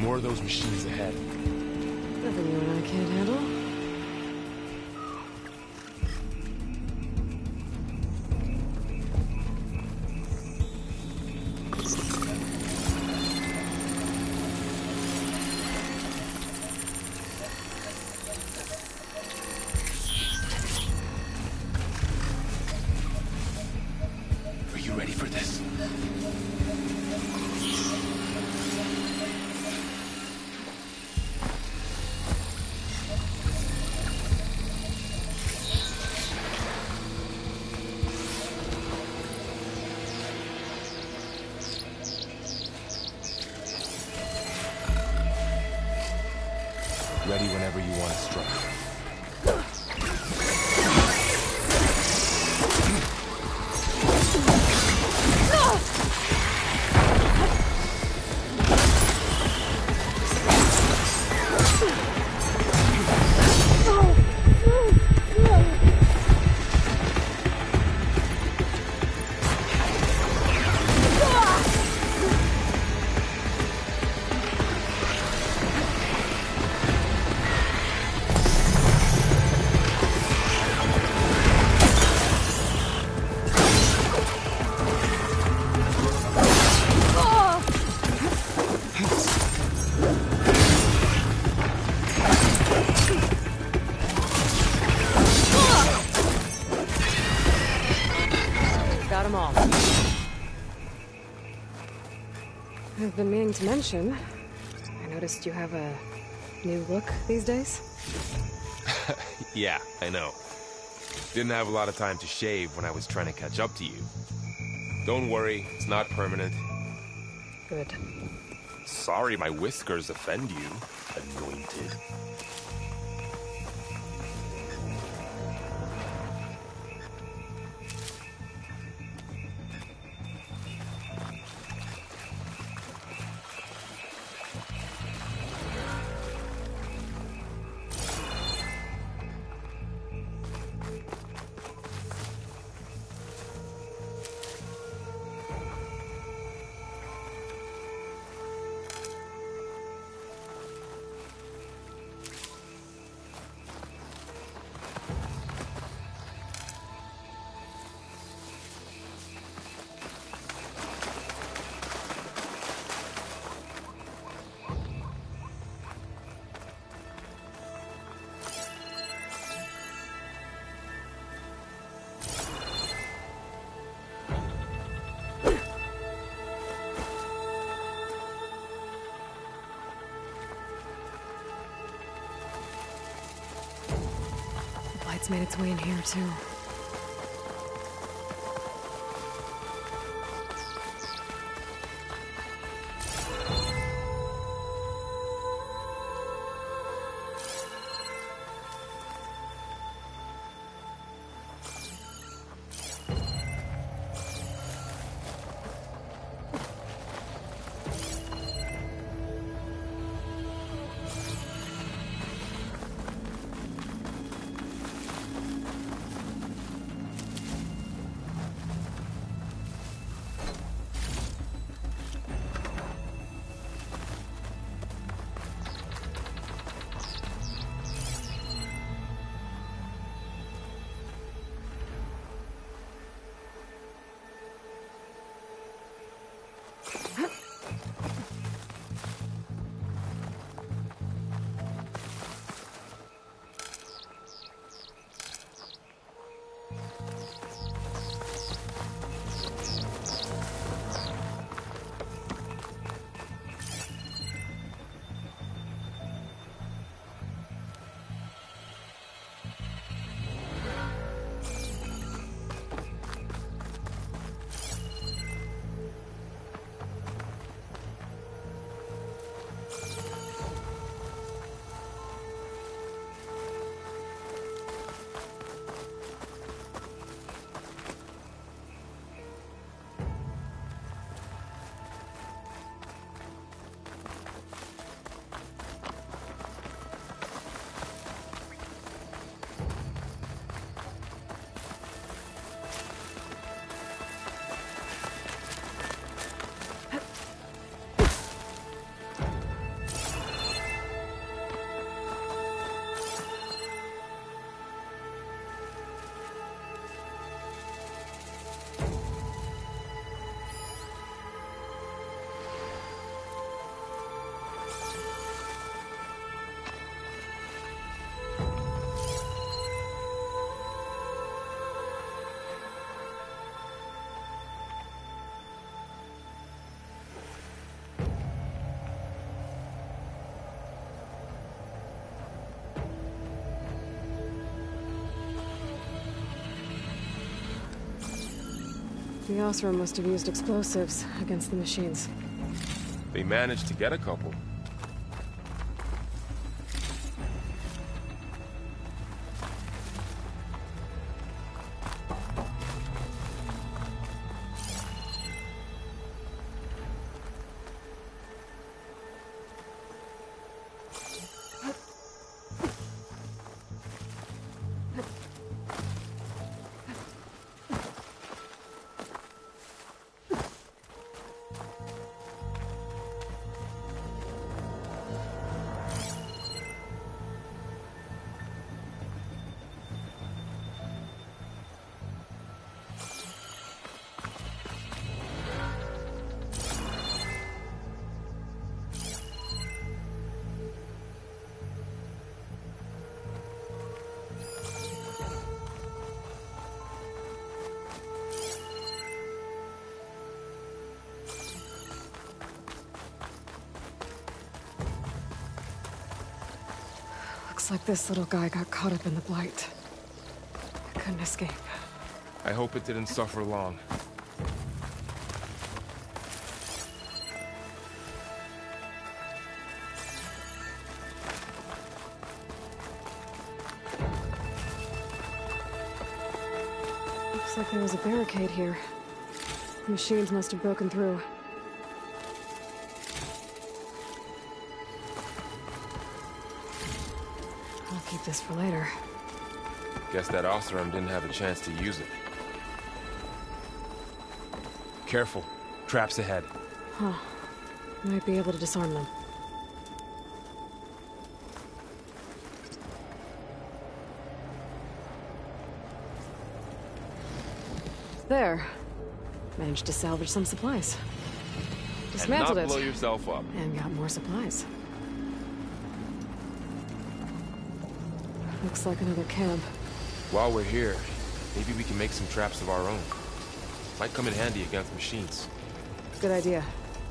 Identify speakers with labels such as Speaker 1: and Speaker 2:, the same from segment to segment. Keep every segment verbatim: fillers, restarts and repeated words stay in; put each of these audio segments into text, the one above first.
Speaker 1: More of those machines ahead.
Speaker 2: Nothing you and I can't handle.
Speaker 1: Are you ready for this? Ready whenever you want to strike.
Speaker 2: Got them all. I've been meaning to mention, I noticed you have a new look these days.
Speaker 1: Yeah, I know. Didn't have a lot of time to shave when I was trying to catch up to you. Don't worry, it's not permanent.
Speaker 2: Good.
Speaker 1: Sorry my whiskers offend you, anointed.
Speaker 2: Light's made its way in here, too. The Oseram must have used explosives against the machines.
Speaker 1: They managed to get a couple.
Speaker 2: Looks like this little guy got caught up in the Blight. I couldn't escape.
Speaker 1: I hope it didn't suffer long.
Speaker 2: Looks like there was a barricade here. The machines must have broken through. I'll keep this for later.
Speaker 1: Guess that Oseram didn't have a chance to use it. Careful. Traps ahead.
Speaker 2: Huh. Might be able to disarm them. There. Managed to salvage some supplies. Dismantled
Speaker 1: and not
Speaker 2: it.
Speaker 1: blow yourself up.
Speaker 2: And got more supplies. Looks like another camp.
Speaker 1: While we're here, maybe we can make some traps of our own. Might come in handy against machines.
Speaker 2: Good idea.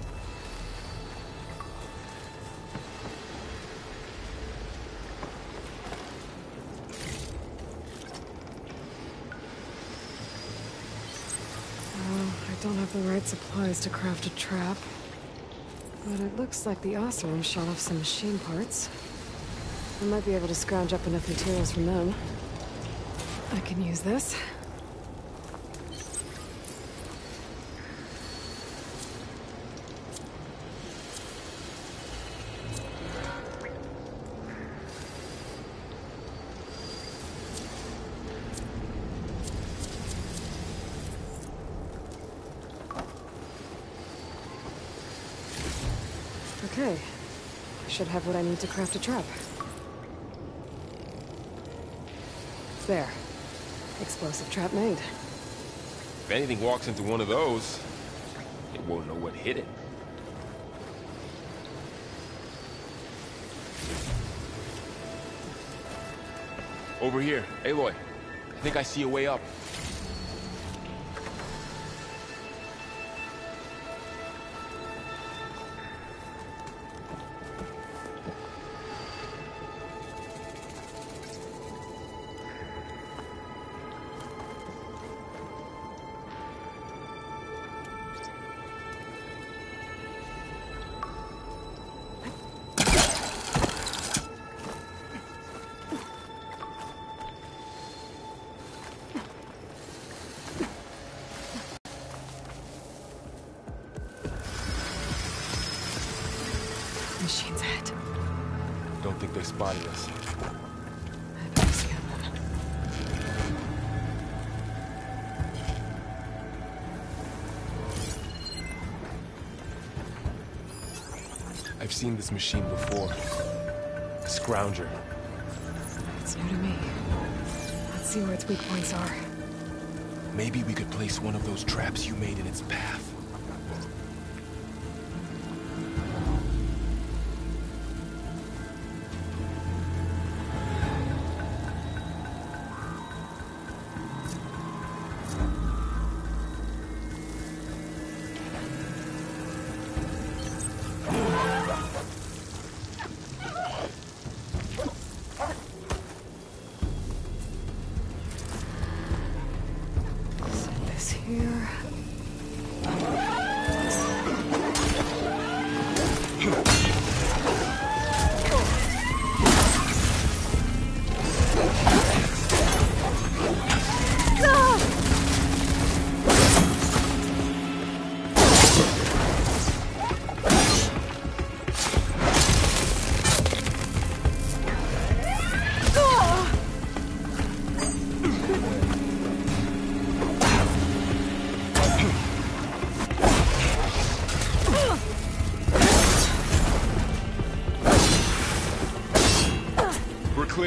Speaker 2: I don't have the right supplies to craft a trap. But it looks like the Oseram shot off some machine parts. I might be able to scrounge up enough materials from them. I can use this. Okay. I should have what I need to craft a trap. There. Explosive trap made.
Speaker 1: If anything walks into one of those, it won't know what hit it. Over here. Aloy, I think I see a way up.
Speaker 2: Machines ahead.
Speaker 1: Don't think they spotted us.
Speaker 2: I better scan them.
Speaker 1: I've seen this machine before. A Scrounger.
Speaker 2: It's new to me. Let's see where its weak points are.
Speaker 1: Maybe we could place one of those traps you made in its path.
Speaker 2: Here.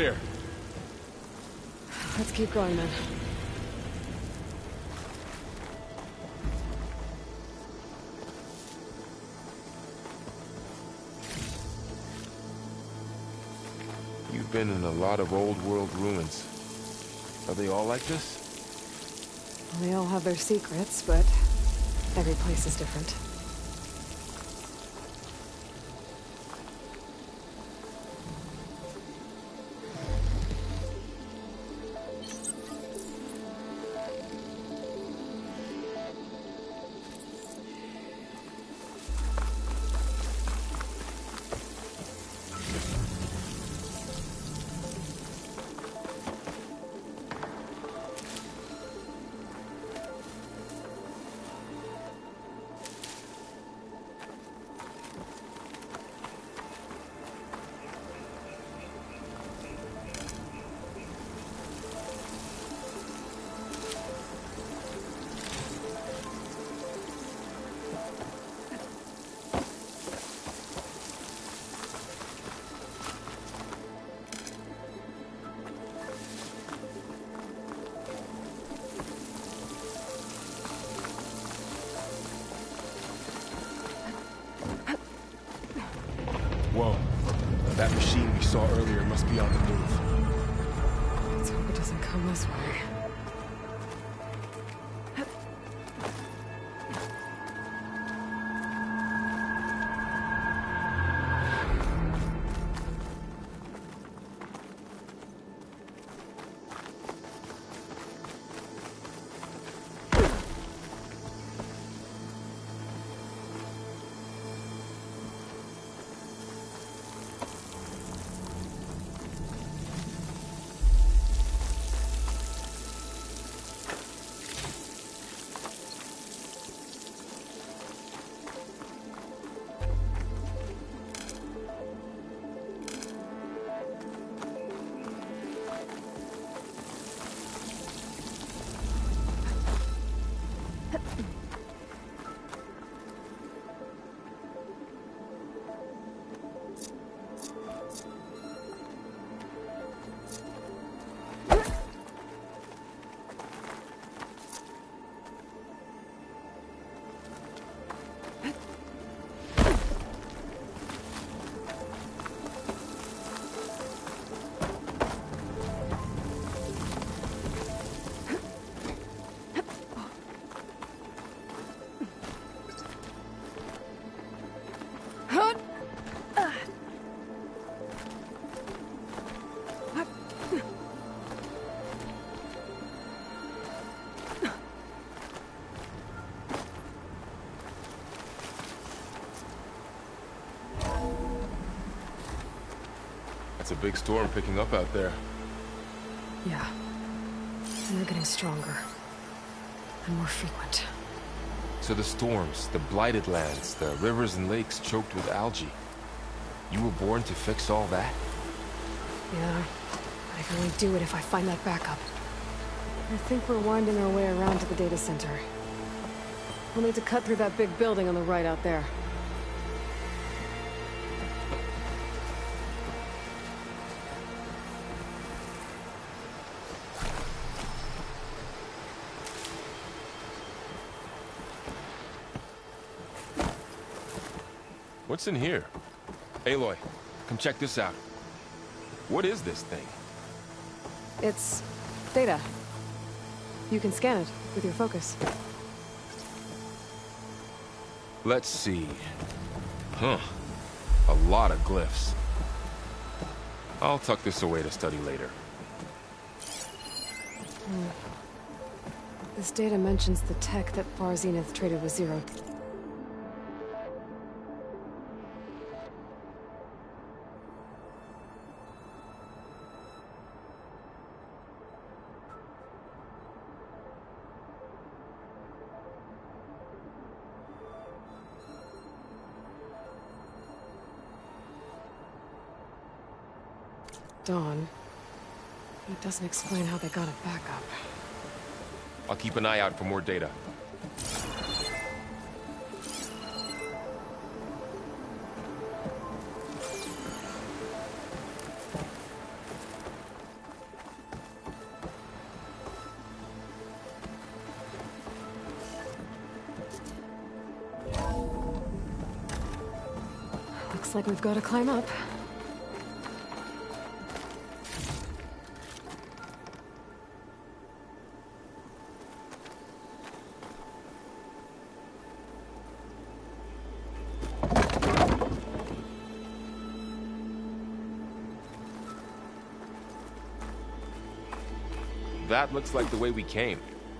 Speaker 1: clear.
Speaker 2: Let's keep going then.
Speaker 1: You've been in a lot of old world ruins. Are they all like this?
Speaker 2: Well, they all have their secrets, but every place is different.
Speaker 1: Whoa. That machine we saw earlier must be on the move.
Speaker 2: Let's hope it doesn't come this way.
Speaker 1: It's a big storm picking up out there.
Speaker 2: Yeah. And they're getting stronger. And more frequent.
Speaker 1: So the storms, the blighted lands, the rivers and lakes choked with algae. You were born to fix all that?
Speaker 2: Yeah. I can only do it if I find that backup. I think we're winding our way around to the data center. We'll need to cut through that big building on the right out there.
Speaker 1: What's in here? Aloy, come check this out. What is this thing?
Speaker 2: It's data. You can scan it with your focus.
Speaker 1: Let's see. Huh. A lot of glyphs. I'll tuck this away to study later.
Speaker 2: Hmm. This data mentions the tech that Far Zenith traded with Zero. Dawn. It doesn't explain how they got it back up.
Speaker 1: I'll keep an eye out for more data.
Speaker 2: like we've got to climb up.
Speaker 1: That looks like the way we came.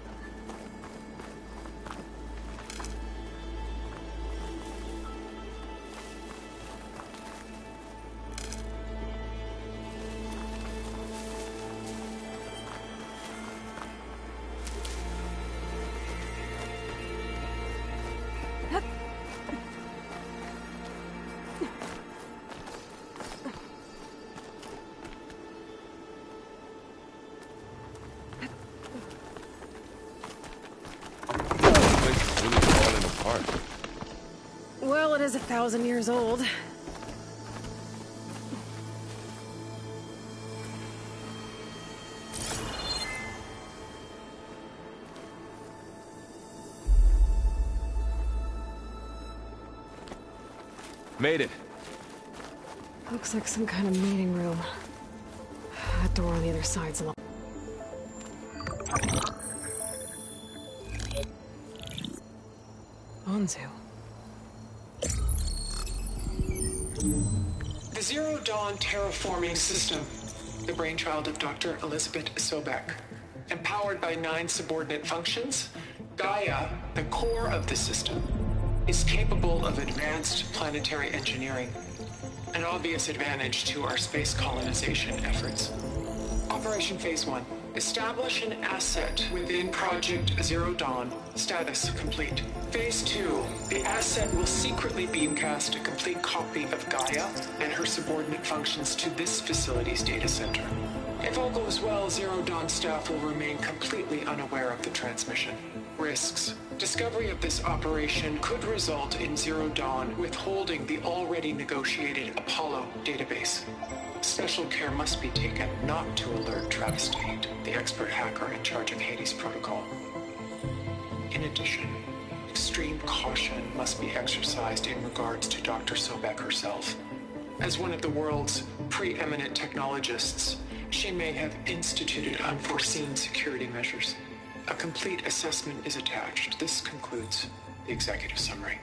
Speaker 2: Well, it is a thousand years old.
Speaker 1: Made it.
Speaker 2: Looks like some kind of meeting room. That door on the other side's locked. Anzu.
Speaker 3: The Zero Dawn terraforming system, the brainchild of Doctor Elizabeth Sobek. Empowered by nine subordinate functions, Gaia, the core of the system, is capable of advanced planetary engineering, an obvious advantage to our space colonization efforts. Operation Phase one. Establish an asset within Project Zero Dawn. Status complete. Phase two. The asset will secretly beamcast a complete copy of Gaia and her subordinate functions to this facility's data center. If all goes well, Zero Dawn staff will remain completely unaware of the transmission. Risks. Discovery of this operation could result in Zero Dawn withholding the already negotiated Apollo database. Special care must be taken not to alert Travis Tate, the expert hacker in charge of Hades Protocol. In addition, extreme caution must be exercised in regards to Doctor Sobek herself. As one of the world's preeminent technologists, she may have instituted unforeseen security measures. A complete assessment is attached. This concludes the executive summary.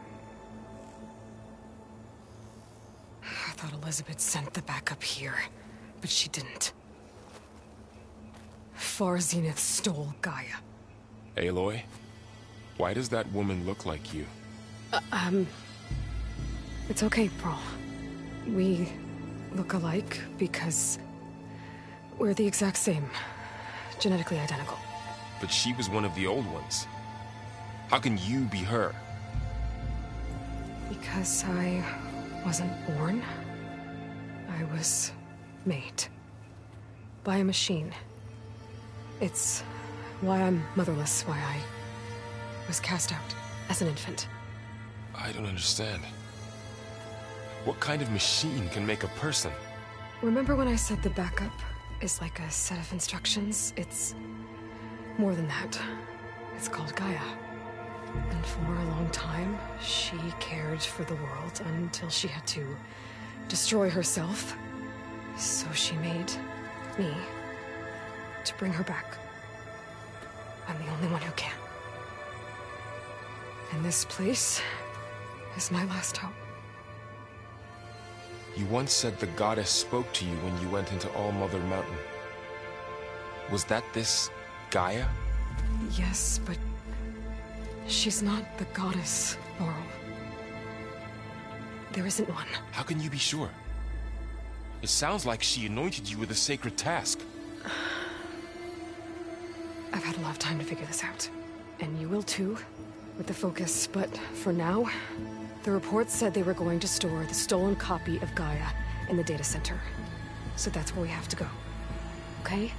Speaker 2: I thought Elizabeth sent the backup here, but she didn't. Far Zenith stole Gaia.
Speaker 1: Aloy, why does that woman look like you?
Speaker 2: Uh, um... It's okay, Pearl. We look alike because we're the exact same. Genetically identical.
Speaker 1: But she was one of the old ones. How can you be her?
Speaker 2: Because I wasn't born. I was made. By a machine. It's why I'm motherless, why I was cast out as an infant.
Speaker 1: I don't understand. What kind of machine can make a person?
Speaker 2: Remember when I said the backup is like a set of instructions? It's more than that. It's called Gaia. And for a long time, she cared for the world until she had to destroy herself. So she made me to bring her back. I'm the only one who can. And this place is my last hope.
Speaker 1: You once said the goddess spoke to you when you went into All Mother Mountain. Was that this Gaia?
Speaker 2: Yes, but she's not the goddess, Laurel. There isn't one.
Speaker 1: How can you be sure? It sounds like she anointed you with a sacred task.
Speaker 2: I've had a lot of time to figure this out. And you will too, with the focus. But for now, the reports said they were going to store the stolen copy of Gaia in the data center. So that's where we have to go. Okay?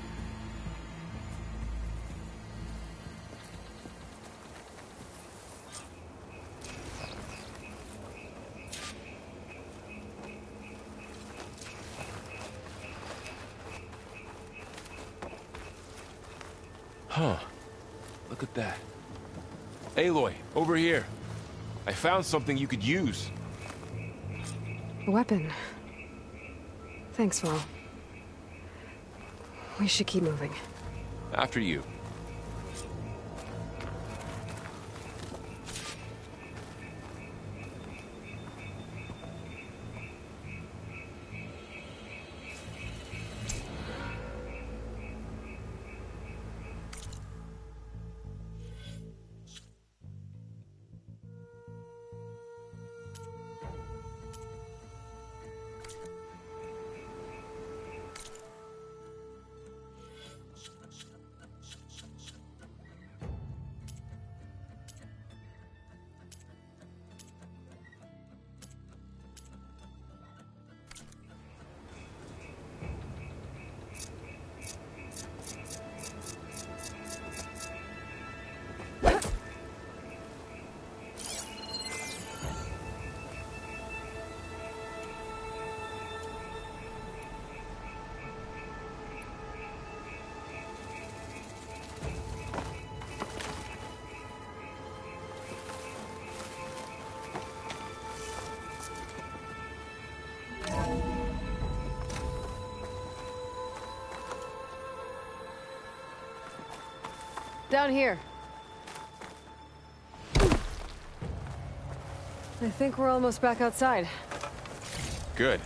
Speaker 1: Huh. Look at that. Aloy, over here. I found something you could use.
Speaker 2: A weapon. Thanks, Val. We should keep moving.
Speaker 1: After you.
Speaker 2: Down here. I think we're almost back outside.
Speaker 1: Good.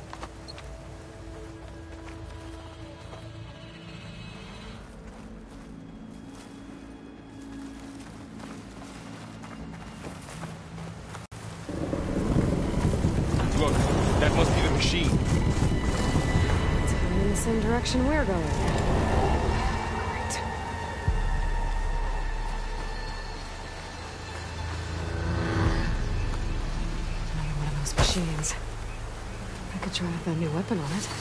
Speaker 1: Look, that must be the machine.
Speaker 2: It's heading in the same direction we're going. Great. Another one of those machines. I could try out that new weapon on it.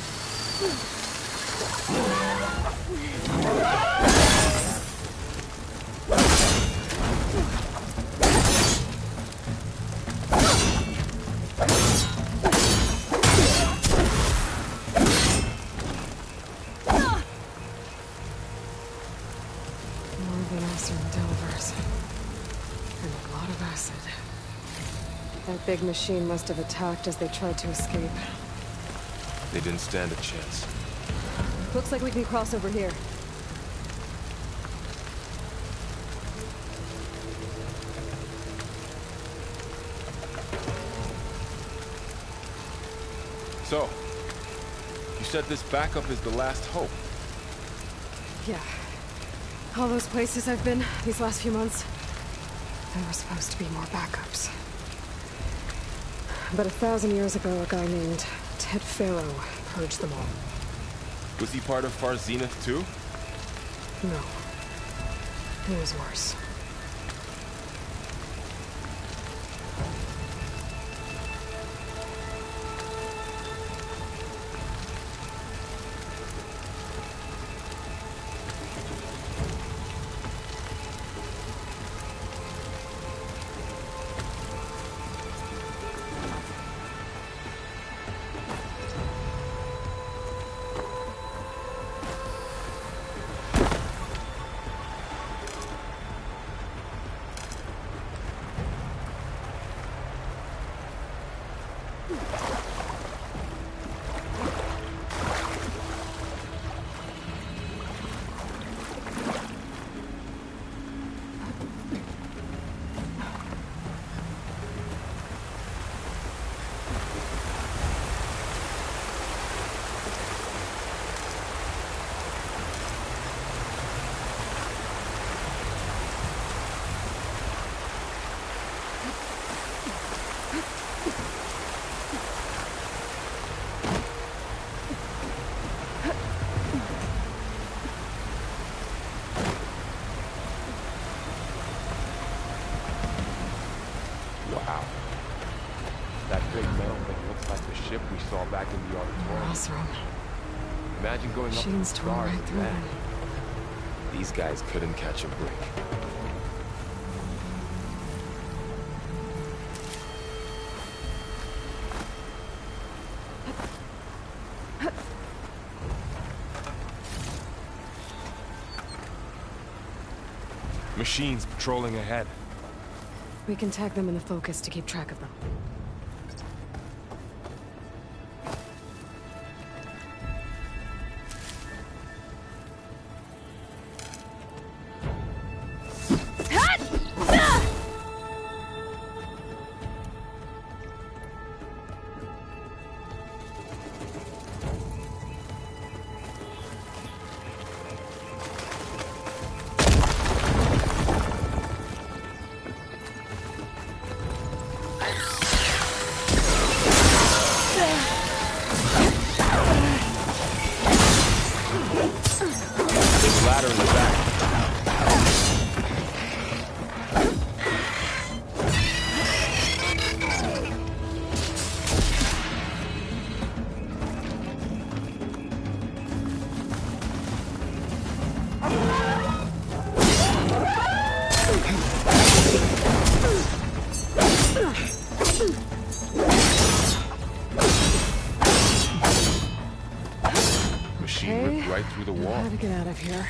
Speaker 2: That big machine must have attacked as they tried to escape.
Speaker 1: They didn't stand a chance.
Speaker 2: Looks like we can cross over here.
Speaker 1: So, you said this backup is the last hope.
Speaker 2: Yeah. All those places I've been these last few months, there were supposed to be more backups. But a thousand years ago, a guy named Ted Faro purged them all.
Speaker 1: Was he part of Far Zenith too?
Speaker 2: No. It was worse.
Speaker 1: Wow. That big metal thing looks like the ship we saw back in the auditorium.
Speaker 2: Awesome.
Speaker 1: Imagine going up to the
Speaker 2: Machines tore
Speaker 1: stars
Speaker 2: right
Speaker 1: with
Speaker 2: through
Speaker 1: that.
Speaker 2: them.
Speaker 1: These guys couldn't catch a break. Machines patrolling ahead.
Speaker 2: We can tag them in the focus to keep track of them.
Speaker 1: her in the back. Right through the wall.
Speaker 2: How to get out of here?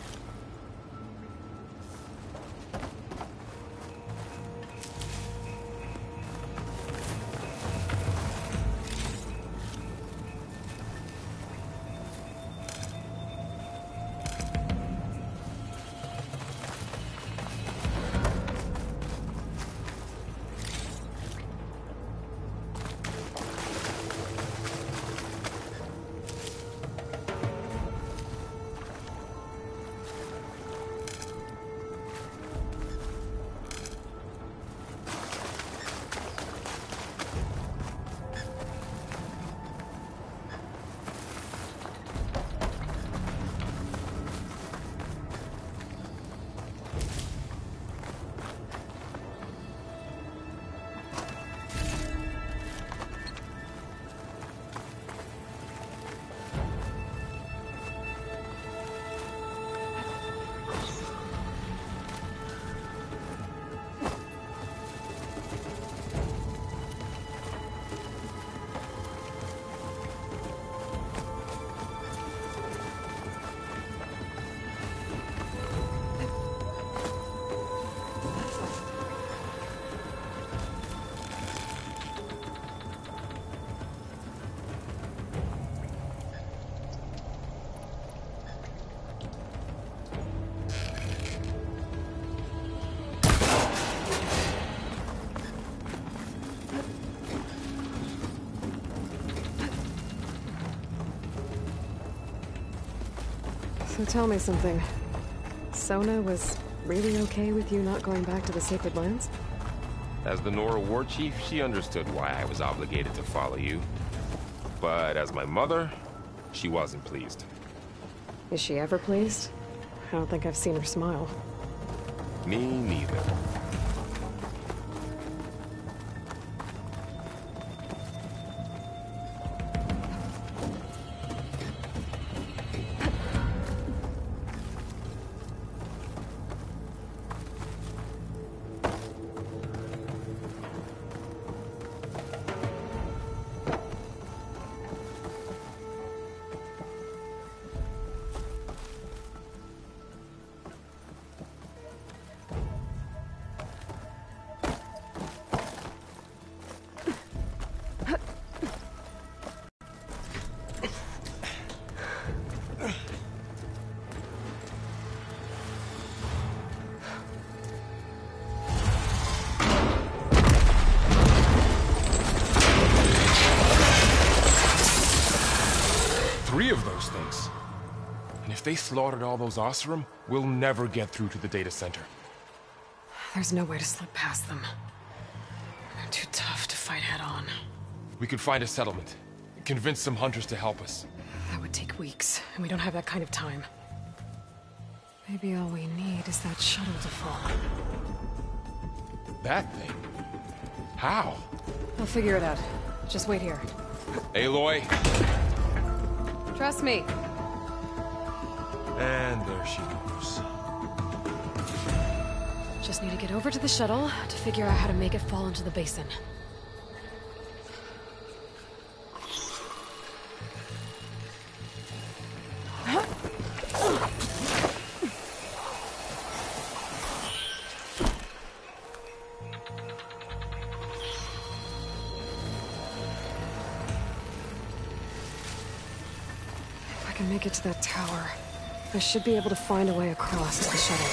Speaker 2: So tell me something. Sona was really okay with you not going back to the Sacred Lands?
Speaker 1: As the Nora war chief, she understood why I was obligated to follow you. But as my mother, she wasn't pleased.
Speaker 2: Is she ever pleased? I don't think I've seen her smile.
Speaker 1: Me neither. Three of those things. And if they slaughtered all those Oseram, we'll never get through to the data center.
Speaker 2: There's no way to slip past them. They're too tough to fight head-on.
Speaker 1: We could find a settlement. Convince some hunters to help us.
Speaker 2: That would take weeks, and we don't have that kind of time. Maybe all we need is that shuttle to fall.
Speaker 1: That thing? How?
Speaker 2: I'll figure it out. Just wait here.
Speaker 1: Aloy.
Speaker 2: Trust me.
Speaker 1: And there she goes.
Speaker 2: Just need to get over to the shuttle to figure out how to make it fall into the basin. If I can make it to that tower, I should be able to find a way across to the shuttle.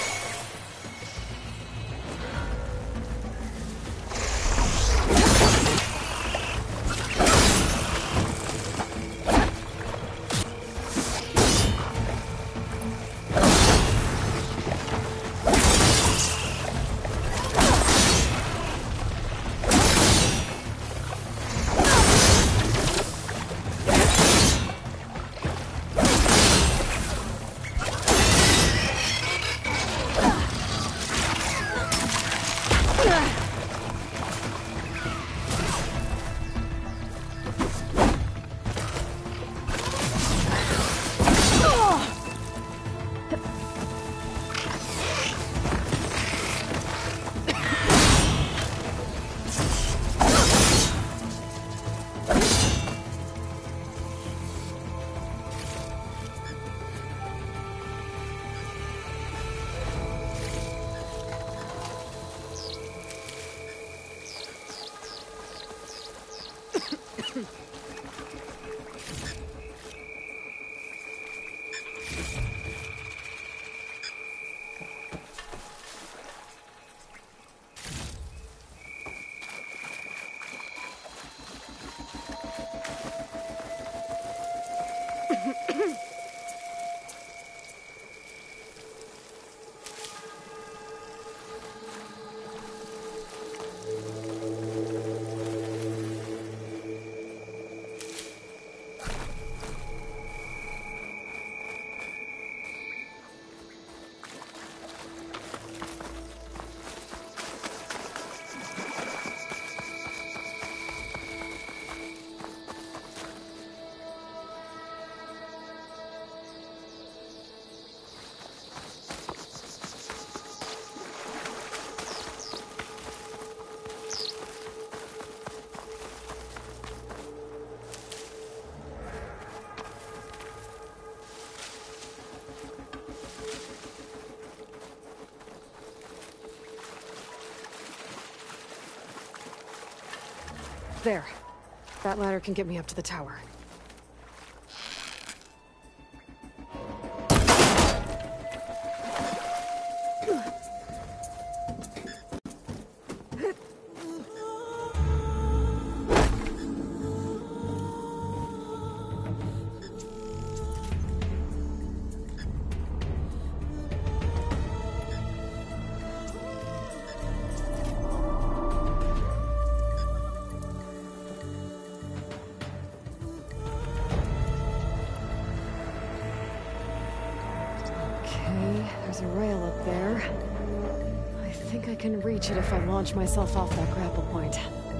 Speaker 2: There. That ladder can get me up to the tower. There's a rail up there. I think I can reach it if I launch myself off that grapple point.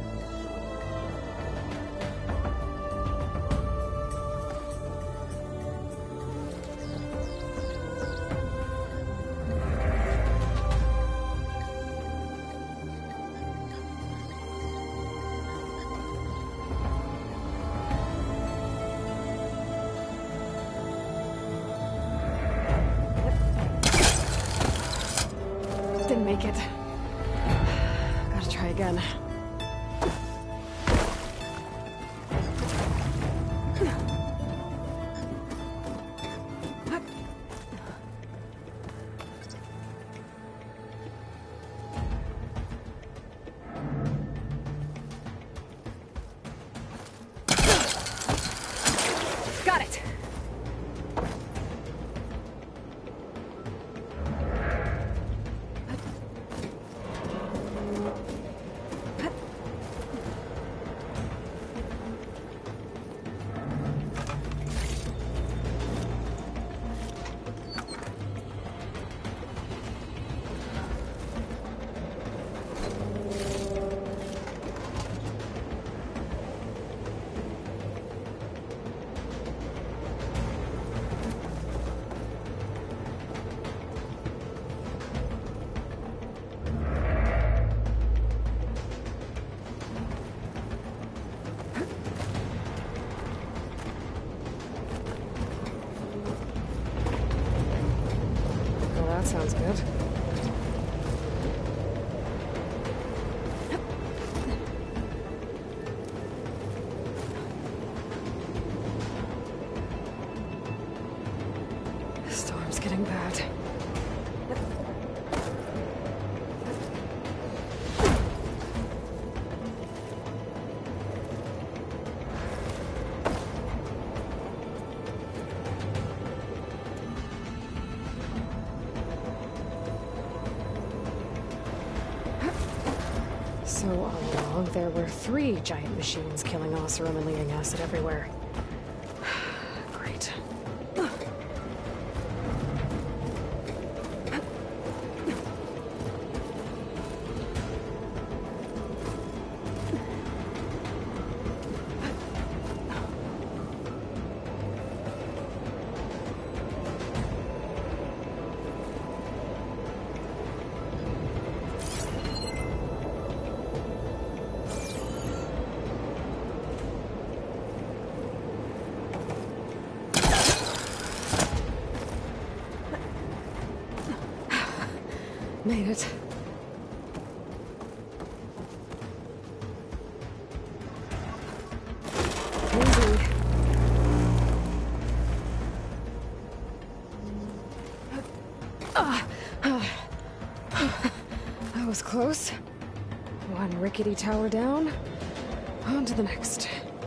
Speaker 2: Didn't make it. Gotta try again. Got it. That sounds good. The storm's getting bad. So all along, there were three giant machines killing Oseram and leaving acid everywhere. Great. Made it. Easy. Ah, ah. That was close. One rickety tower down. On to the next.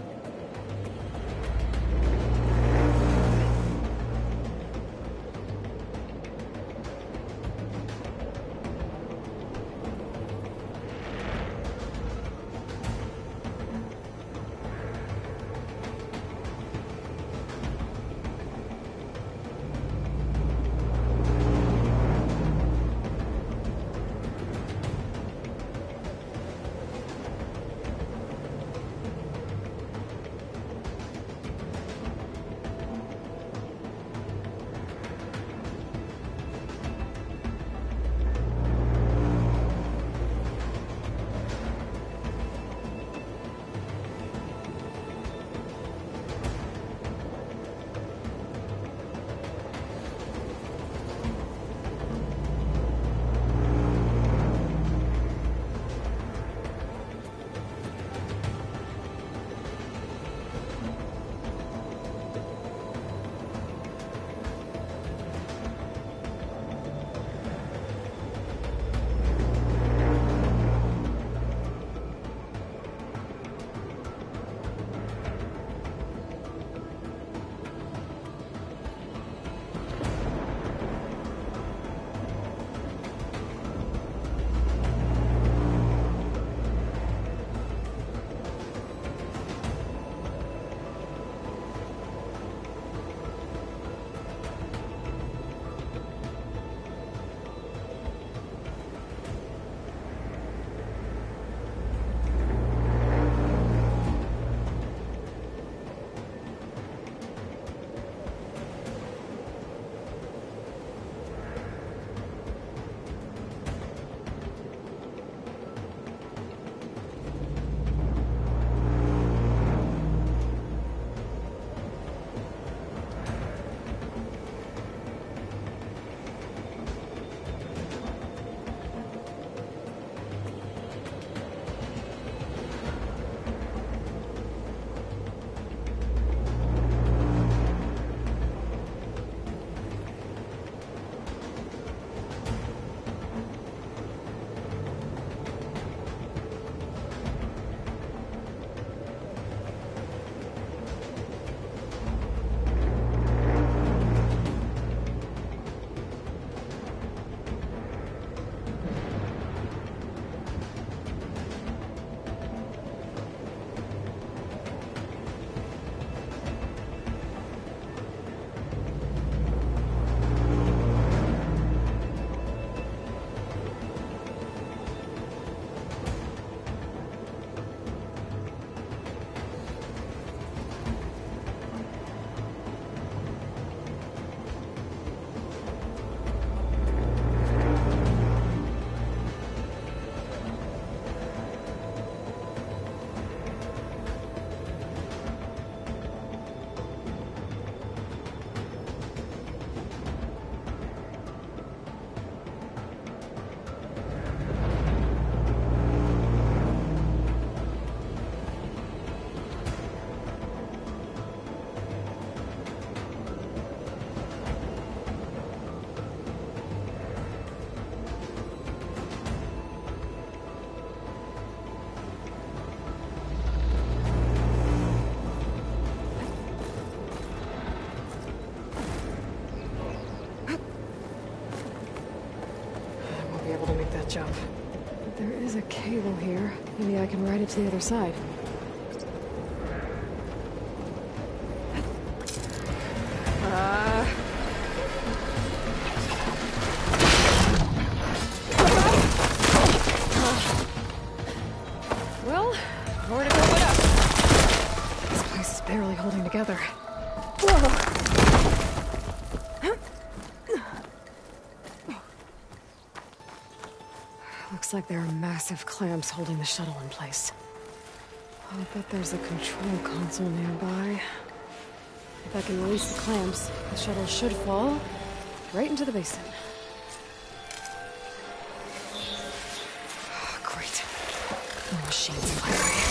Speaker 2: Jump. But there is a cable here. Maybe I can ride it to the other side. Uh... Well, where to go it up? This place is barely holding together. Whoa! Looks like there are massive clamps holding the shuttle in place. I'll bet there's a control console nearby. If I can release the clamps, the shuttle should fall right into the basin. machine's firing.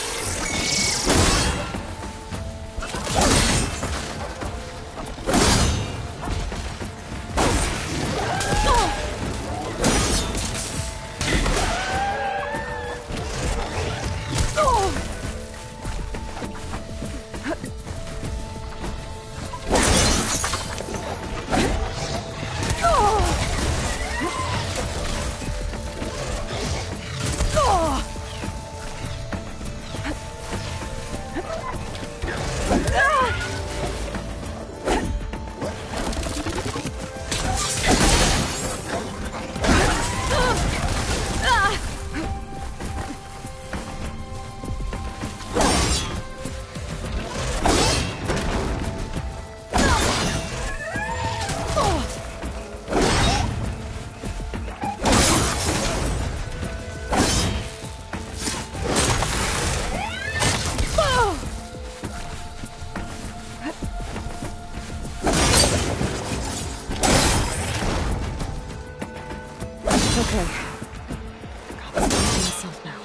Speaker 2: Okay. Got this to myself now.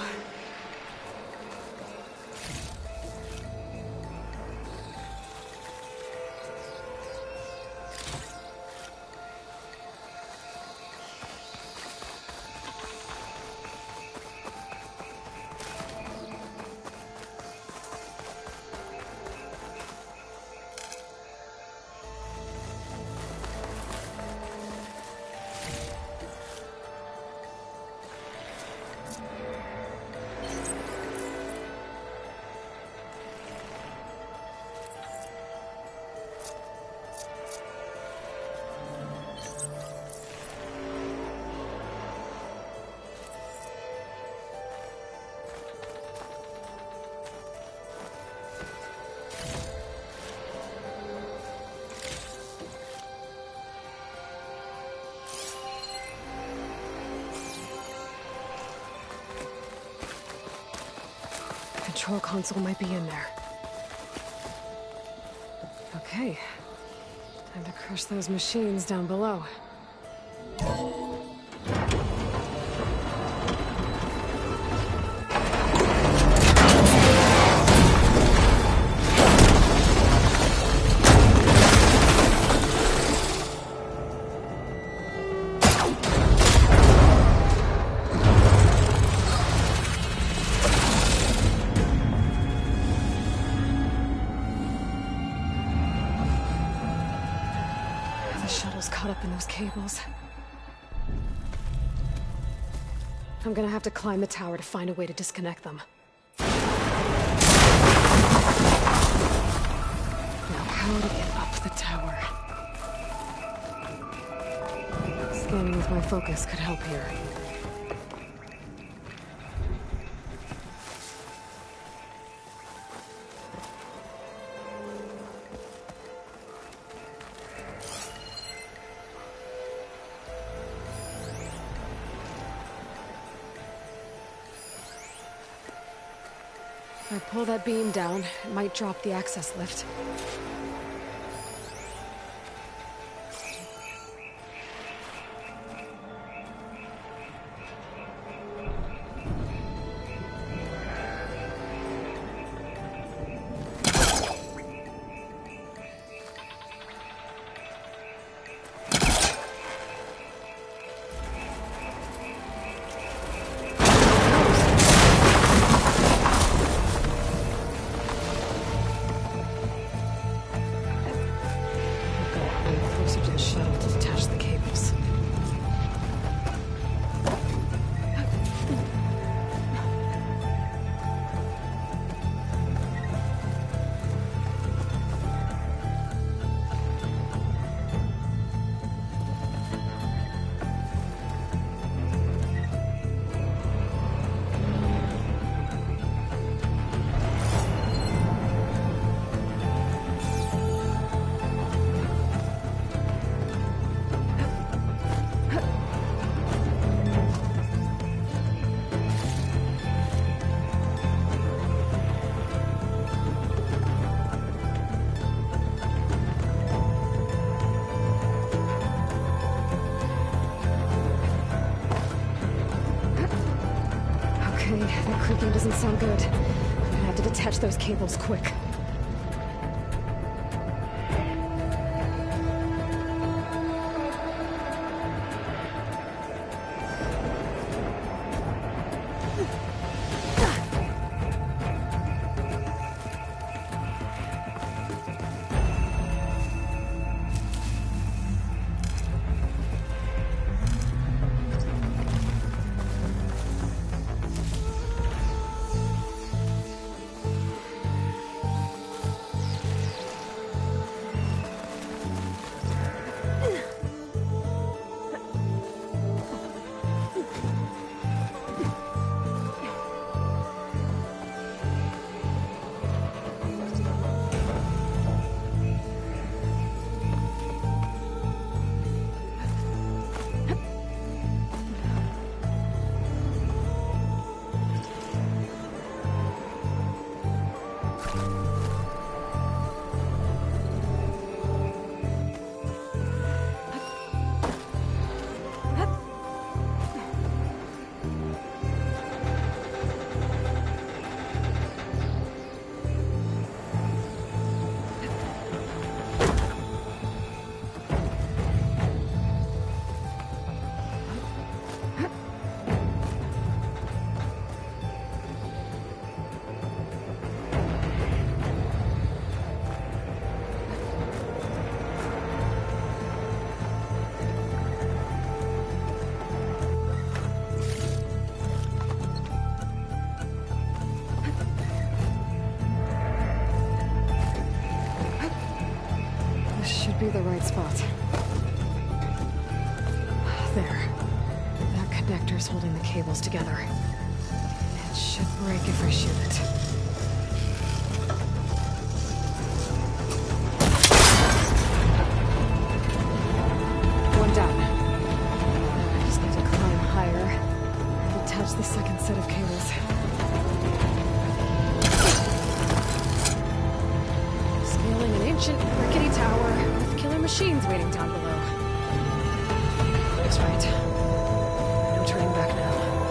Speaker 2: Control console might be in there. Okay. Time to crush those machines down below. The shuttle's caught up in those cables. I'm gonna have to climb the tower to find a way to disconnect them. Now, how to get up the tower? Scanning with my focus could help here. If I pull that beam down, it might drop the access lift. Okay, that creaking doesn't sound good. I'm gonna have to detach those cables quick. Be the right spot. There. That connector's holding the cables together. It should break if I shoot it. One down. I just need to climb higher and attach the second set of cables. Scaling an ancient rickety tower. Killer machines waiting down below. That's right. No turning back now.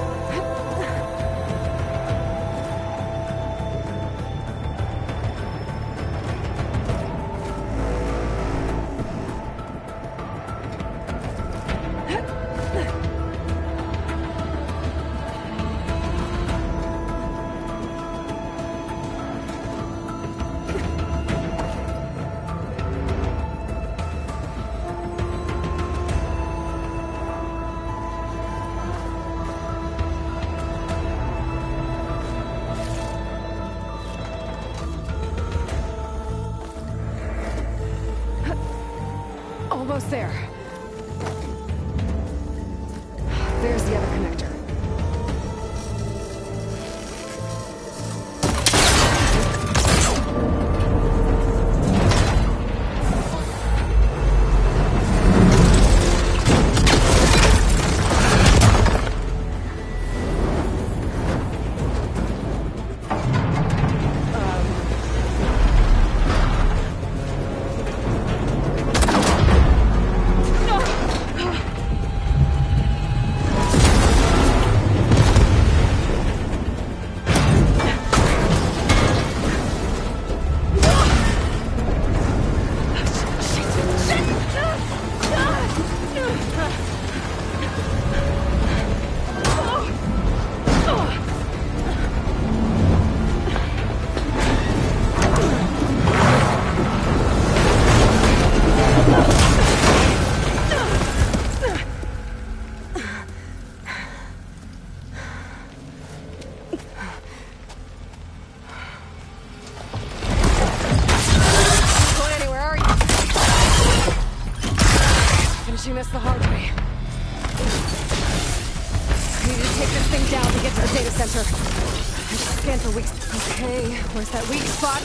Speaker 2: Almost there. There's the other connector. This the hard way. I need to take this thing down to get to the data center. I just scanned for weak... Okay, where's that weak spot?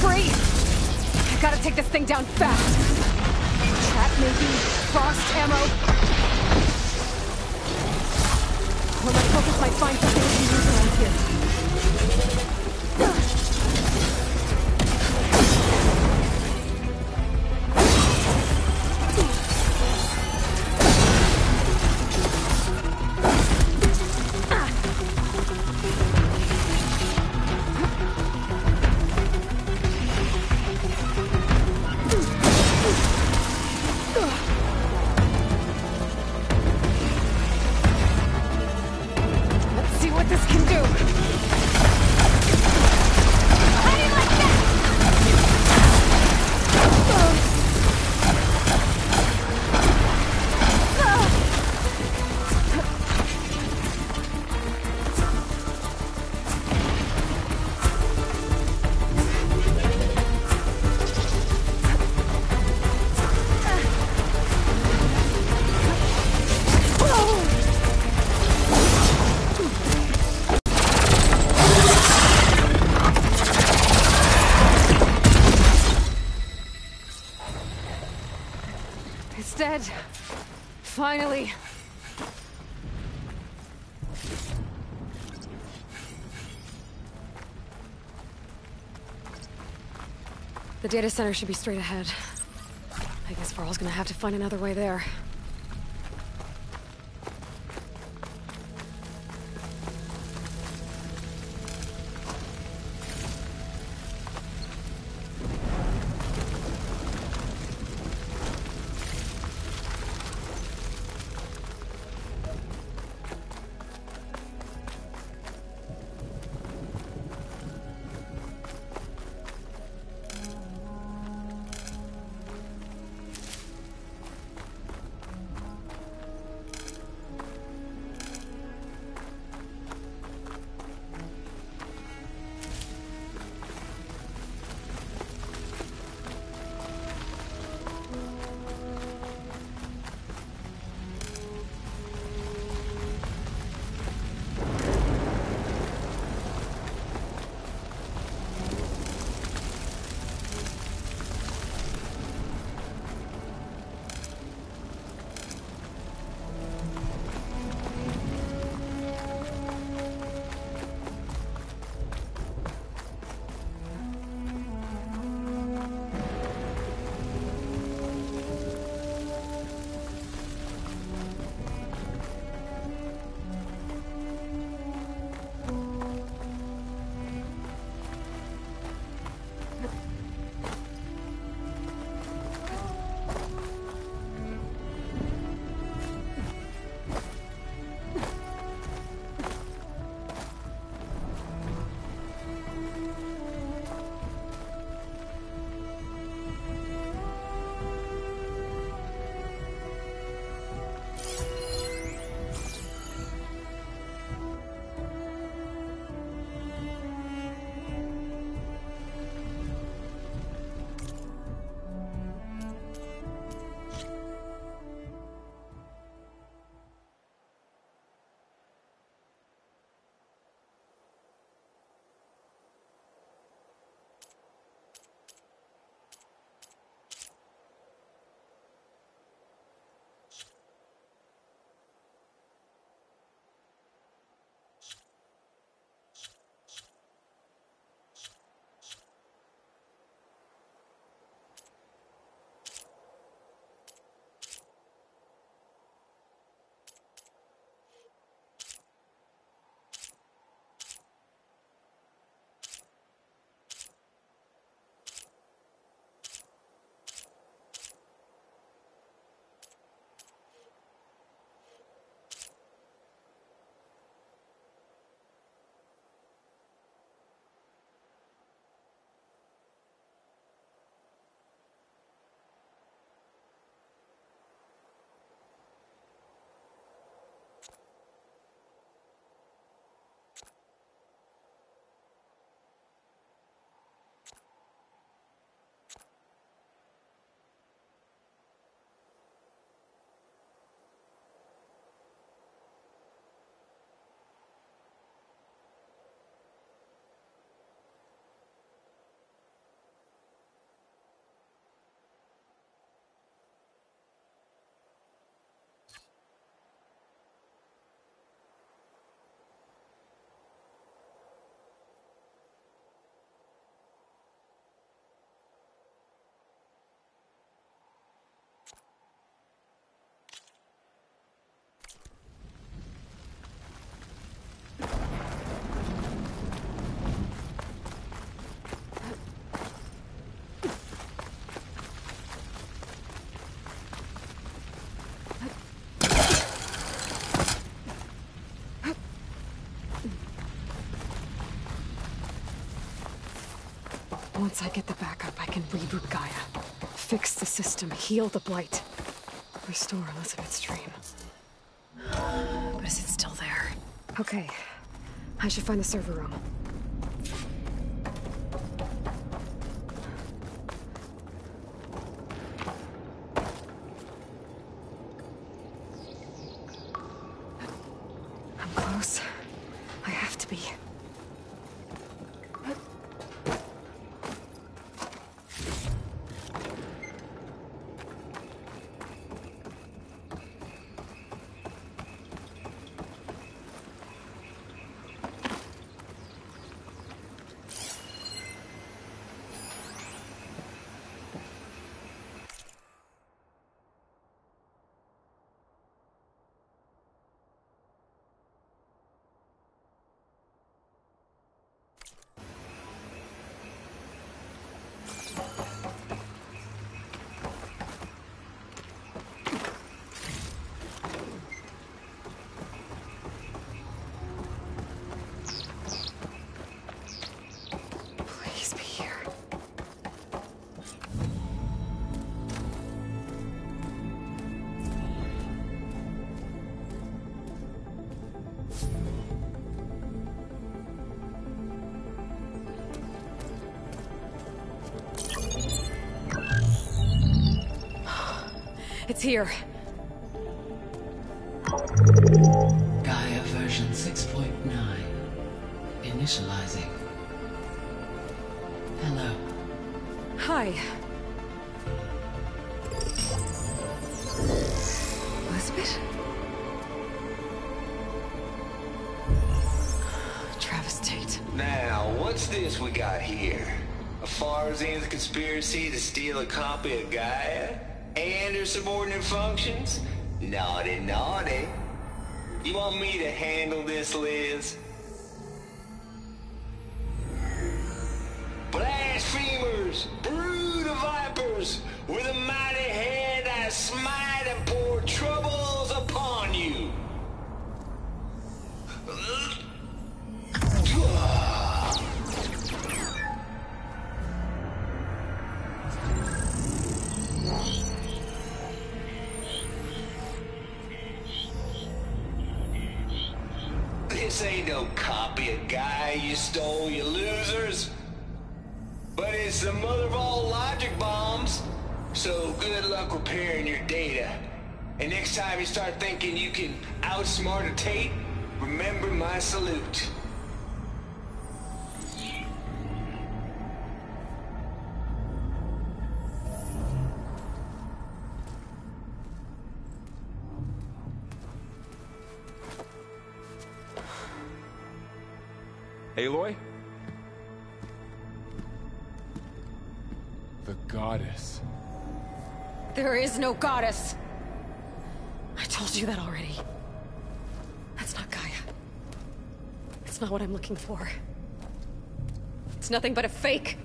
Speaker 2: free! I gotta take this thing down fast. Trap maybe, frost ammo. Or my focus might find something we can use around here. It's dead. Finally. The data center should be straight ahead. I guess Varl's gonna have to find another way there. Once I get the backup, I can reboot Gaia. Fix the system, heal the Blight. Restore Elizabeth's dream. But is it still there? Okay. I should find the server room. I'm close. I have to be. It's here.
Speaker 4: Gaia version six point nine. Initializing. Hello.
Speaker 2: Hi. Elizabeth? Travis Tate.
Speaker 5: Now, what's this we got here? A Farzian's conspiracy to steal a copy of Gaia? And her subordinate functions? Naughty, naughty. You want me to handle this, Liz? Blasphemers! Brood of vipers! With a mighty hand I smite and pour troubles upon you! This ain't no copy of Gaia you stole, you losers. But it's the mother of all logic bombs. So good luck repairing your data. And next time you start thinking you can outsmart a Tate, remember my salute.
Speaker 1: Aloy? The goddess.
Speaker 2: There is no goddess. I told you that already. That's not Gaia. It's not what I'm looking for. It's nothing but a fake.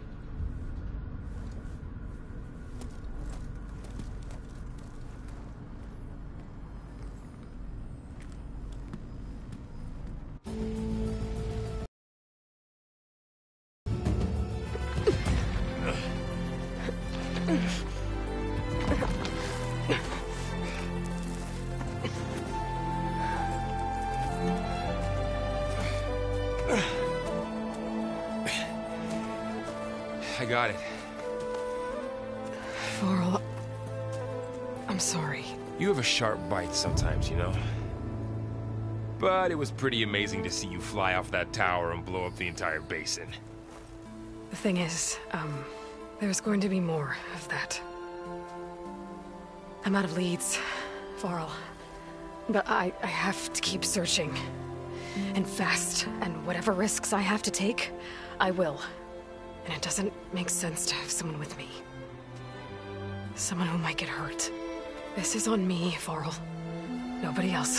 Speaker 1: I got it.
Speaker 2: Varl, I'm sorry.
Speaker 1: You have a sharp bite sometimes, you know? But it was pretty amazing to see you fly off that tower and blow up the entire basin.
Speaker 2: The thing is, um, there's going to be more of that. I'm out of leads, Varl. But I, I have to keep searching. And fast, and whatever risks I have to take, I will. And it doesn't make sense to have someone with me. Someone who might get hurt. This is on me, Varl. Nobody else.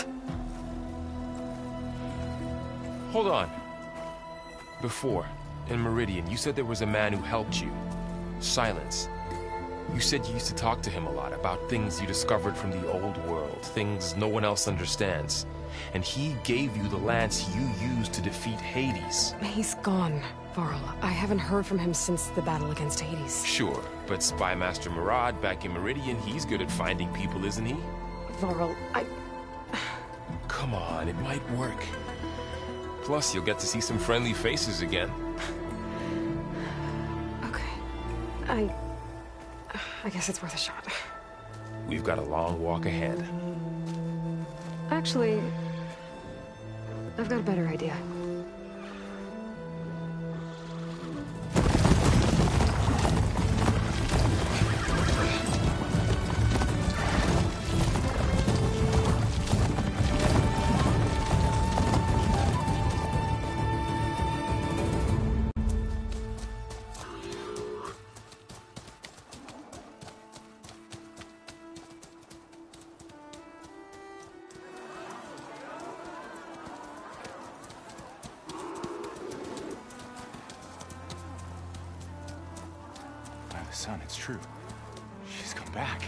Speaker 1: Hold on. Before, in Meridian, you said there was a man who helped you. Silence. You said you used to talk to him a lot about things you discovered from the old world, things no one else understands. And he gave you the lance you used to defeat Hades.
Speaker 2: He's gone, Varl, I haven't heard from him since the battle against Hades.
Speaker 1: Sure, but Spy Master Murad back in Meridian, he's good at finding people, isn't he?
Speaker 2: Varl, I...
Speaker 1: Come on, it might work. Plus, you'll get to see some friendly faces again.
Speaker 2: Okay. I... I guess it's worth a shot.
Speaker 1: We've got a long walk ahead.
Speaker 2: Actually, I've got a better idea.
Speaker 6: Son, it's true. She's come back.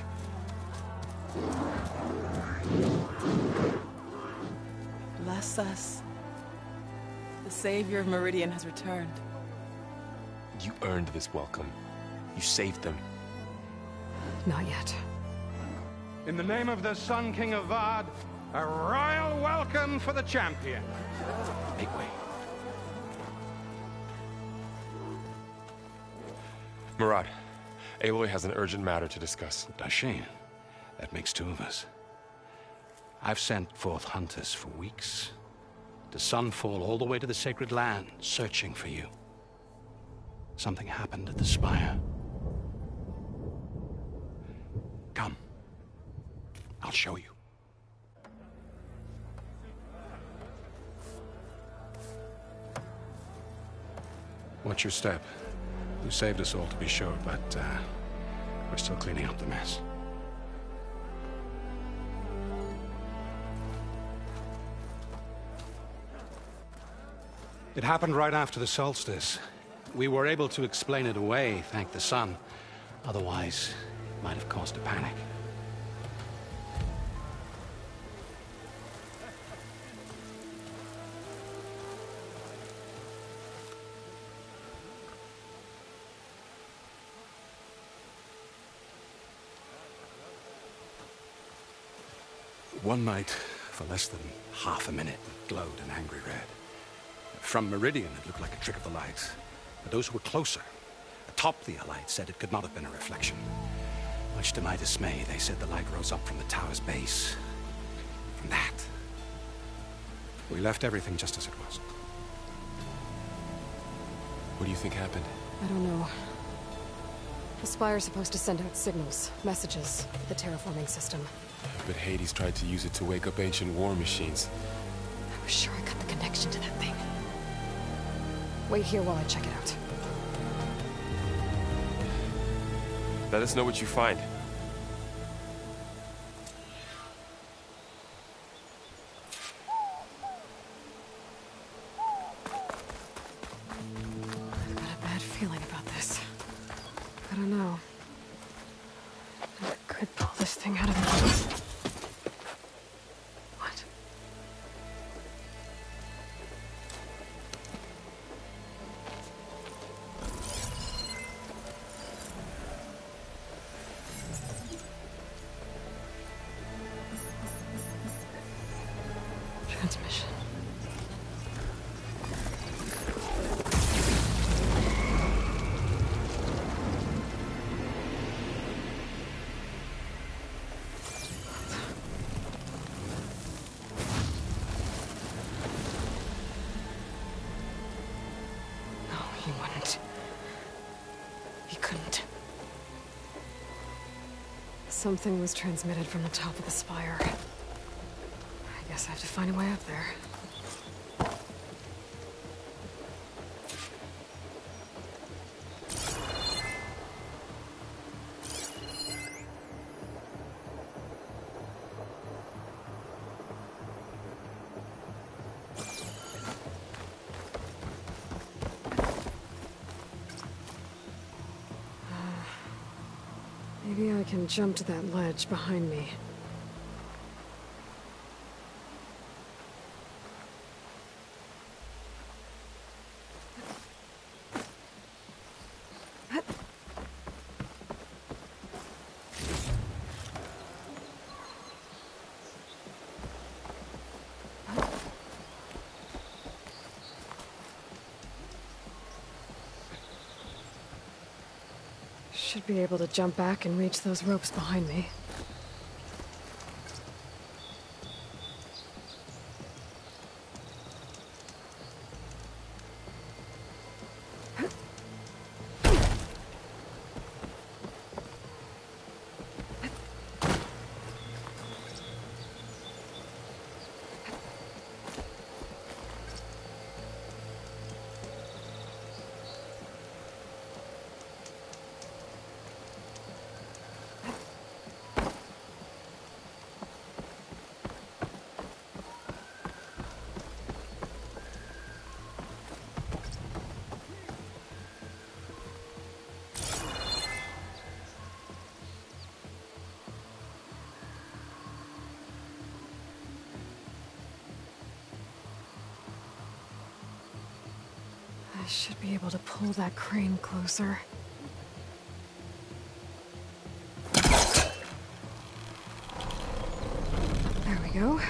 Speaker 7: Bless us. The savior of Meridian has returned.
Speaker 1: You earned this welcome. You saved them.
Speaker 2: Not yet.
Speaker 8: In the name of the Sun King of Vard, a royal welcome for the champion.
Speaker 6: Make way.
Speaker 1: Murad, Aloy has an urgent matter to discuss.
Speaker 6: Dashane, that makes two of us. I've sent forth hunters for weeks, to Sunfall all the way to the Sacred Land, searching for you. Something happened at the Spire. Come. I'll show you. Watch your step. You saved us all, to be sure, but uh, we're still cleaning up the mess. It happened right after the solstice. We were able to explain it away, thank the sun. Otherwise, it might have caused a panic. One night, for less than half a minute, it glowed an angry red. From Meridian, it looked like a trick of the light. But those who were closer, atop the light, said it could not have been a reflection. Much to my dismay, they said the light rose up from the tower's base. From that, we left everything just as it was.
Speaker 1: What do you think happened?
Speaker 2: I don't know. The Spire's supposed to send out signals, messages, the terraforming system.
Speaker 1: But Hades tried to use it to wake up ancient war machines.
Speaker 2: I was sure I got the connection to that thing. Wait here while I check it out.
Speaker 1: Let us know what you find.
Speaker 2: I've got a bad feeling about this. I don't know. I could pull this thing out of the... What? Transmission. No, he wouldn't. He couldn't. Something was transmitted from the top of the spire. I guess I have to find a way up there. Maybe I can jump to that ledge behind me. Should be able to jump back and reach those ropes behind me. I should be able to pull that crane closer. There we go.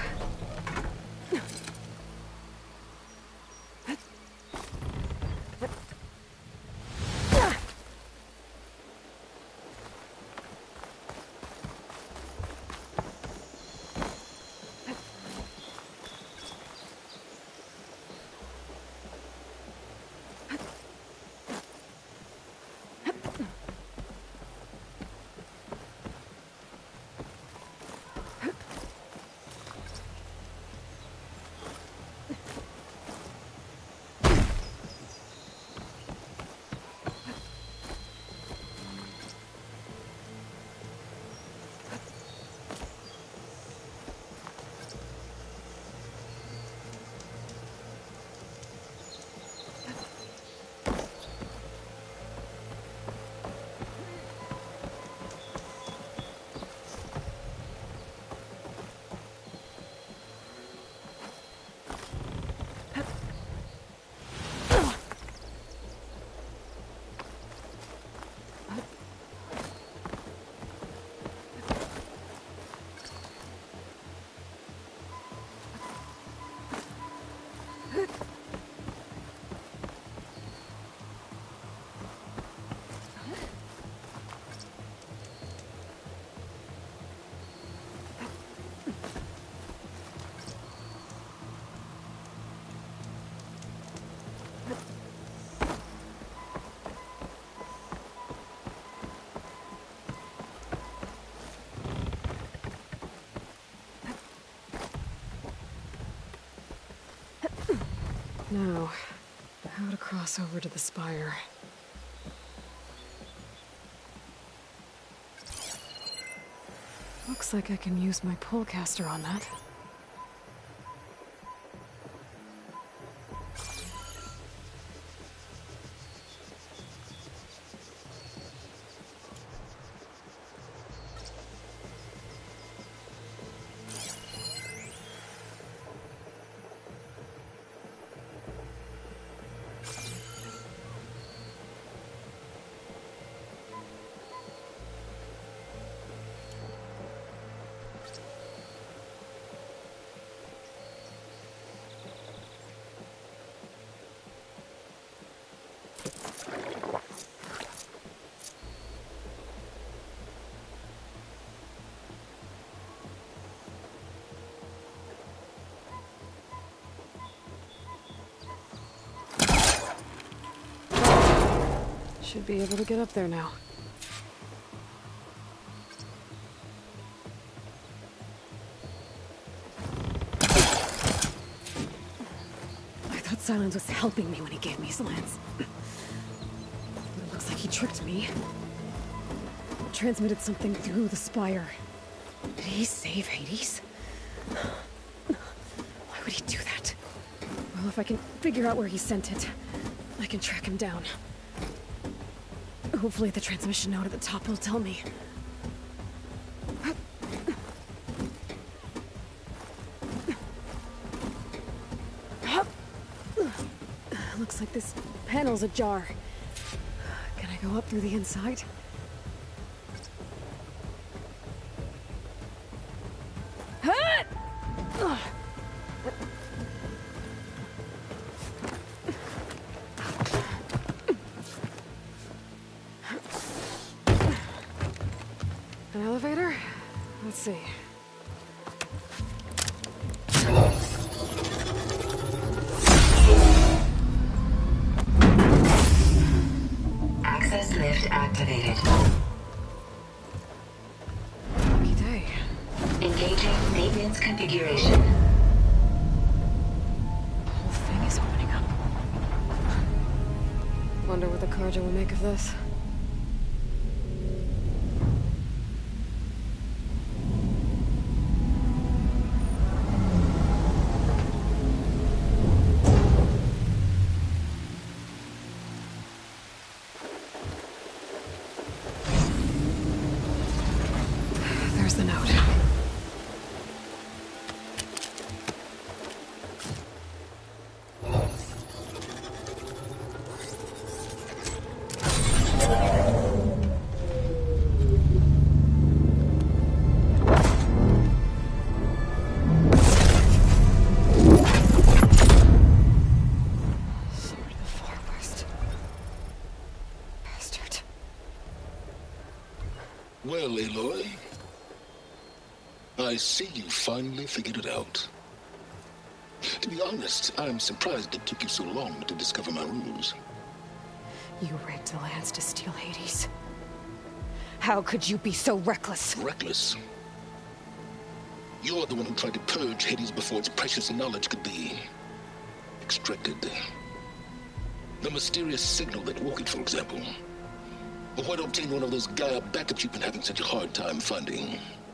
Speaker 2: Now, how to cross over to the spire. Looks like I can use my pullcaster on that. Should be able to get up there now. I thought Silence was helping me when he gave me his lance. But it looks like he tricked me. Transmitted something through the spire. Did he save Hades? Why would he do that? Well, if I can figure out where he sent it, I can track him down. Hopefully the transmission node at the top will tell me. Looks like this panel's ajar. Can I go up through the inside? An elevator? Let's see.
Speaker 9: Access lift activated.
Speaker 2: Lucky day.
Speaker 9: Engaging maintenance configuration.
Speaker 2: The whole thing is opening up. Wonder what the Carja will make of this. There's the note. Sword of the Far West. Bastard.
Speaker 10: Well, Aloy, I see you finally figured it out. To be honest, I'm surprised it took you so long to discover my ruse.
Speaker 2: You rigged the lands to steal Hades. How could you be so reckless?
Speaker 10: Reckless? You're the one who tried to purge Hades before its precious knowledge could be extracted. The mysterious signal that woke it, for example. Or why to obtain one of those Gaia backups you've been having such a hard time finding.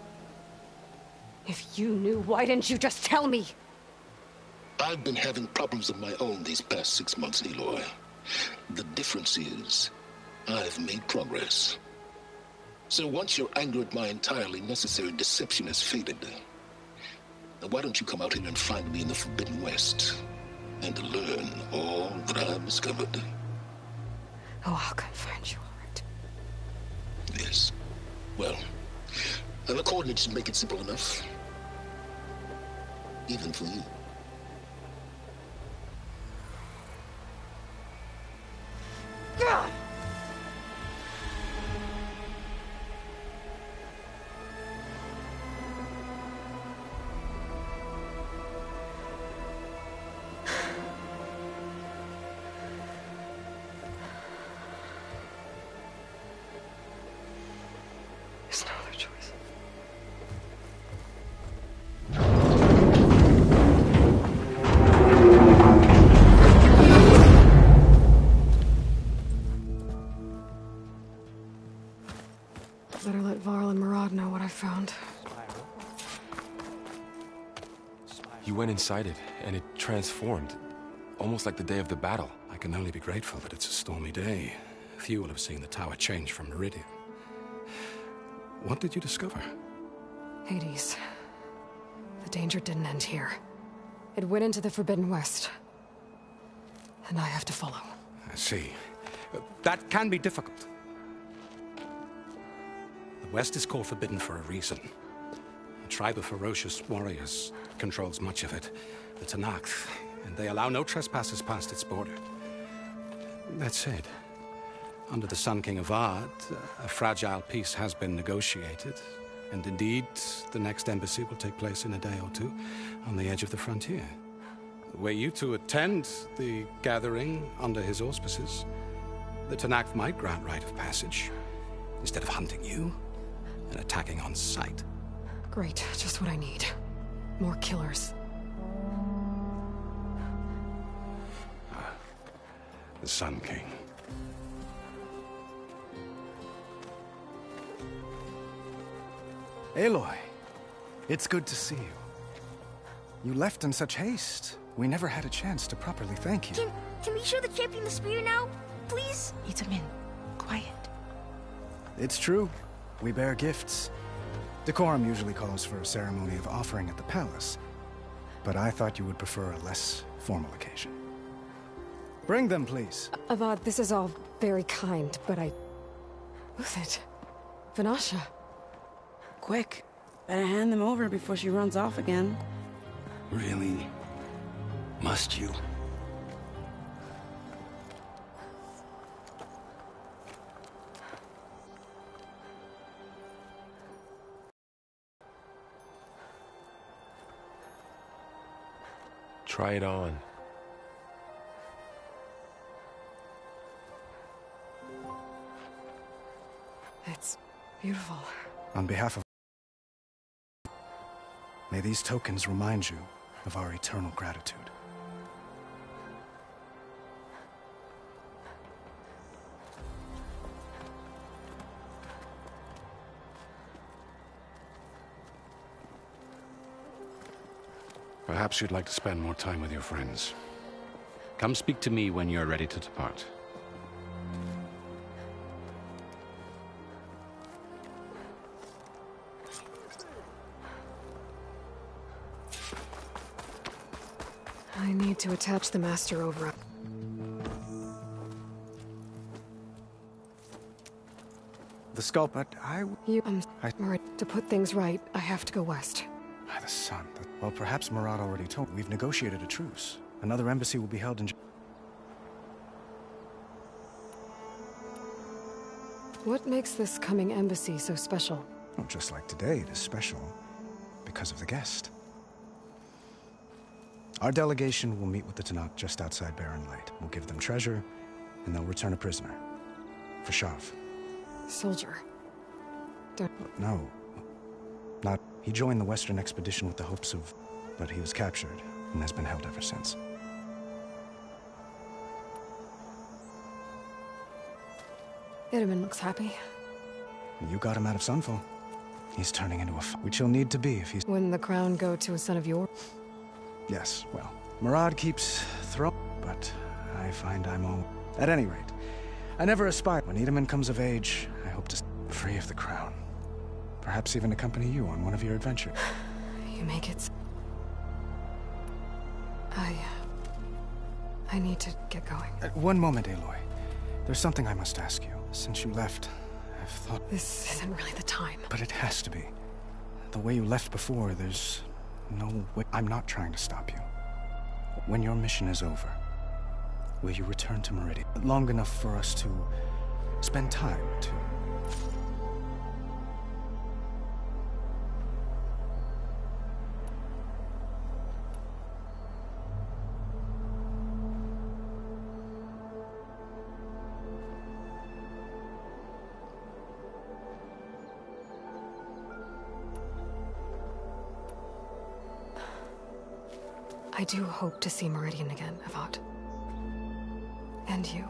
Speaker 2: If you knew, why didn't you just tell me?
Speaker 10: I've been having problems of my own these past six months, Aloy. The difference is, I've made progress. So once your anger at my entirely necessary deception has faded, why don't you come out here and find me in the Forbidden West, and learn all that I've discovered?
Speaker 2: Oh, I'll come find you, all right.
Speaker 10: Yes. Well, and the coordinates should make it simple enough. Even for you.
Speaker 2: God! There's no other choice. Better let Varl and Murad know what I found.
Speaker 1: You went inside it, and it transformed. Almost like the day of the battle.
Speaker 6: I can only be grateful that it's a stormy day. Few will have seen the tower change from Meridian. What did you discover?
Speaker 2: Hades. The danger didn't end here. It went into the Forbidden West. And I have to follow.
Speaker 6: I see. Uh, that can be difficult. The West is called Forbidden for a reason. A tribe of ferocious warriors controls much of it, the Tenakth, and they allow no trespassers past its border. That said, under the Sun King Avad, a fragile peace has been negotiated, and indeed, the next embassy will take place in a day or two on the edge of the frontier. Were you to attend the gathering under his auspices, the Tenakth might grant right of passage, instead of hunting you and attacking on sight.
Speaker 2: Great, just what I need. More killers.
Speaker 6: Ah, the Sun King.
Speaker 11: Aloy, it's good to see you. You left in such haste. We never had a chance to properly thank you.
Speaker 12: Can, can we show the champion the spear now? Please?
Speaker 7: Itamin, quiet.
Speaker 11: It's true. We bear gifts. Decorum usually calls for a ceremony of offering at the palace, but I thought you would prefer a less formal occasion. Bring them, please.
Speaker 2: Avad, this is all very kind, but I... Uthed. Vanasha.
Speaker 7: Quick. Better hand them over before she runs off again.
Speaker 10: Really? Must you?
Speaker 1: Try it on.
Speaker 2: It's beautiful.
Speaker 11: On behalf of... May these tokens remind you of our eternal gratitude.
Speaker 6: Perhaps you'd like to spend more time with your friends. Come speak to me when you're ready to depart.
Speaker 2: I need to attach the master over.
Speaker 11: The skull, but I...
Speaker 2: You, um,
Speaker 11: I...
Speaker 2: Murad, to put things right, I have to go west.
Speaker 11: By the sun. Well, perhaps Murad already told. We've negotiated a truce. Another embassy will be held in...
Speaker 2: What makes this coming embassy so special?
Speaker 11: Oh, just like today, it is special because of the guest. Our delegation will meet with the Tenakth just outside Barren Light. We'll give them treasure, and they'll return a prisoner. For Shav.
Speaker 2: Soldier. Don't...
Speaker 11: No. Not... He joined the Western expedition with the hopes of... But he was captured, and has been held ever since.
Speaker 2: Itamen looks happy.
Speaker 11: You got him out of Sunfall. He's turning into a f... Which he'll need to be if he's...
Speaker 2: Wouldn't the crown go to a son of yours?
Speaker 11: Yes, well, Murad keeps throwing, but I find I'm all... At any rate, I never aspire. When Itamen comes of age, I hope to free of the crown. Perhaps even accompany you on one of your adventures.
Speaker 2: You make it... I... Uh, I need to get going.
Speaker 11: Uh, one moment, Aloy. There's something I must ask you. Since you left, I've thought...
Speaker 2: This isn't really the time.
Speaker 11: But it has to be. The way you left before, there's no way... I'm not trying to stop you. When your mission is over, will you return to Meridian? Long enough for us to spend time to...
Speaker 2: I do hope to see Meridian again, Avad. And you.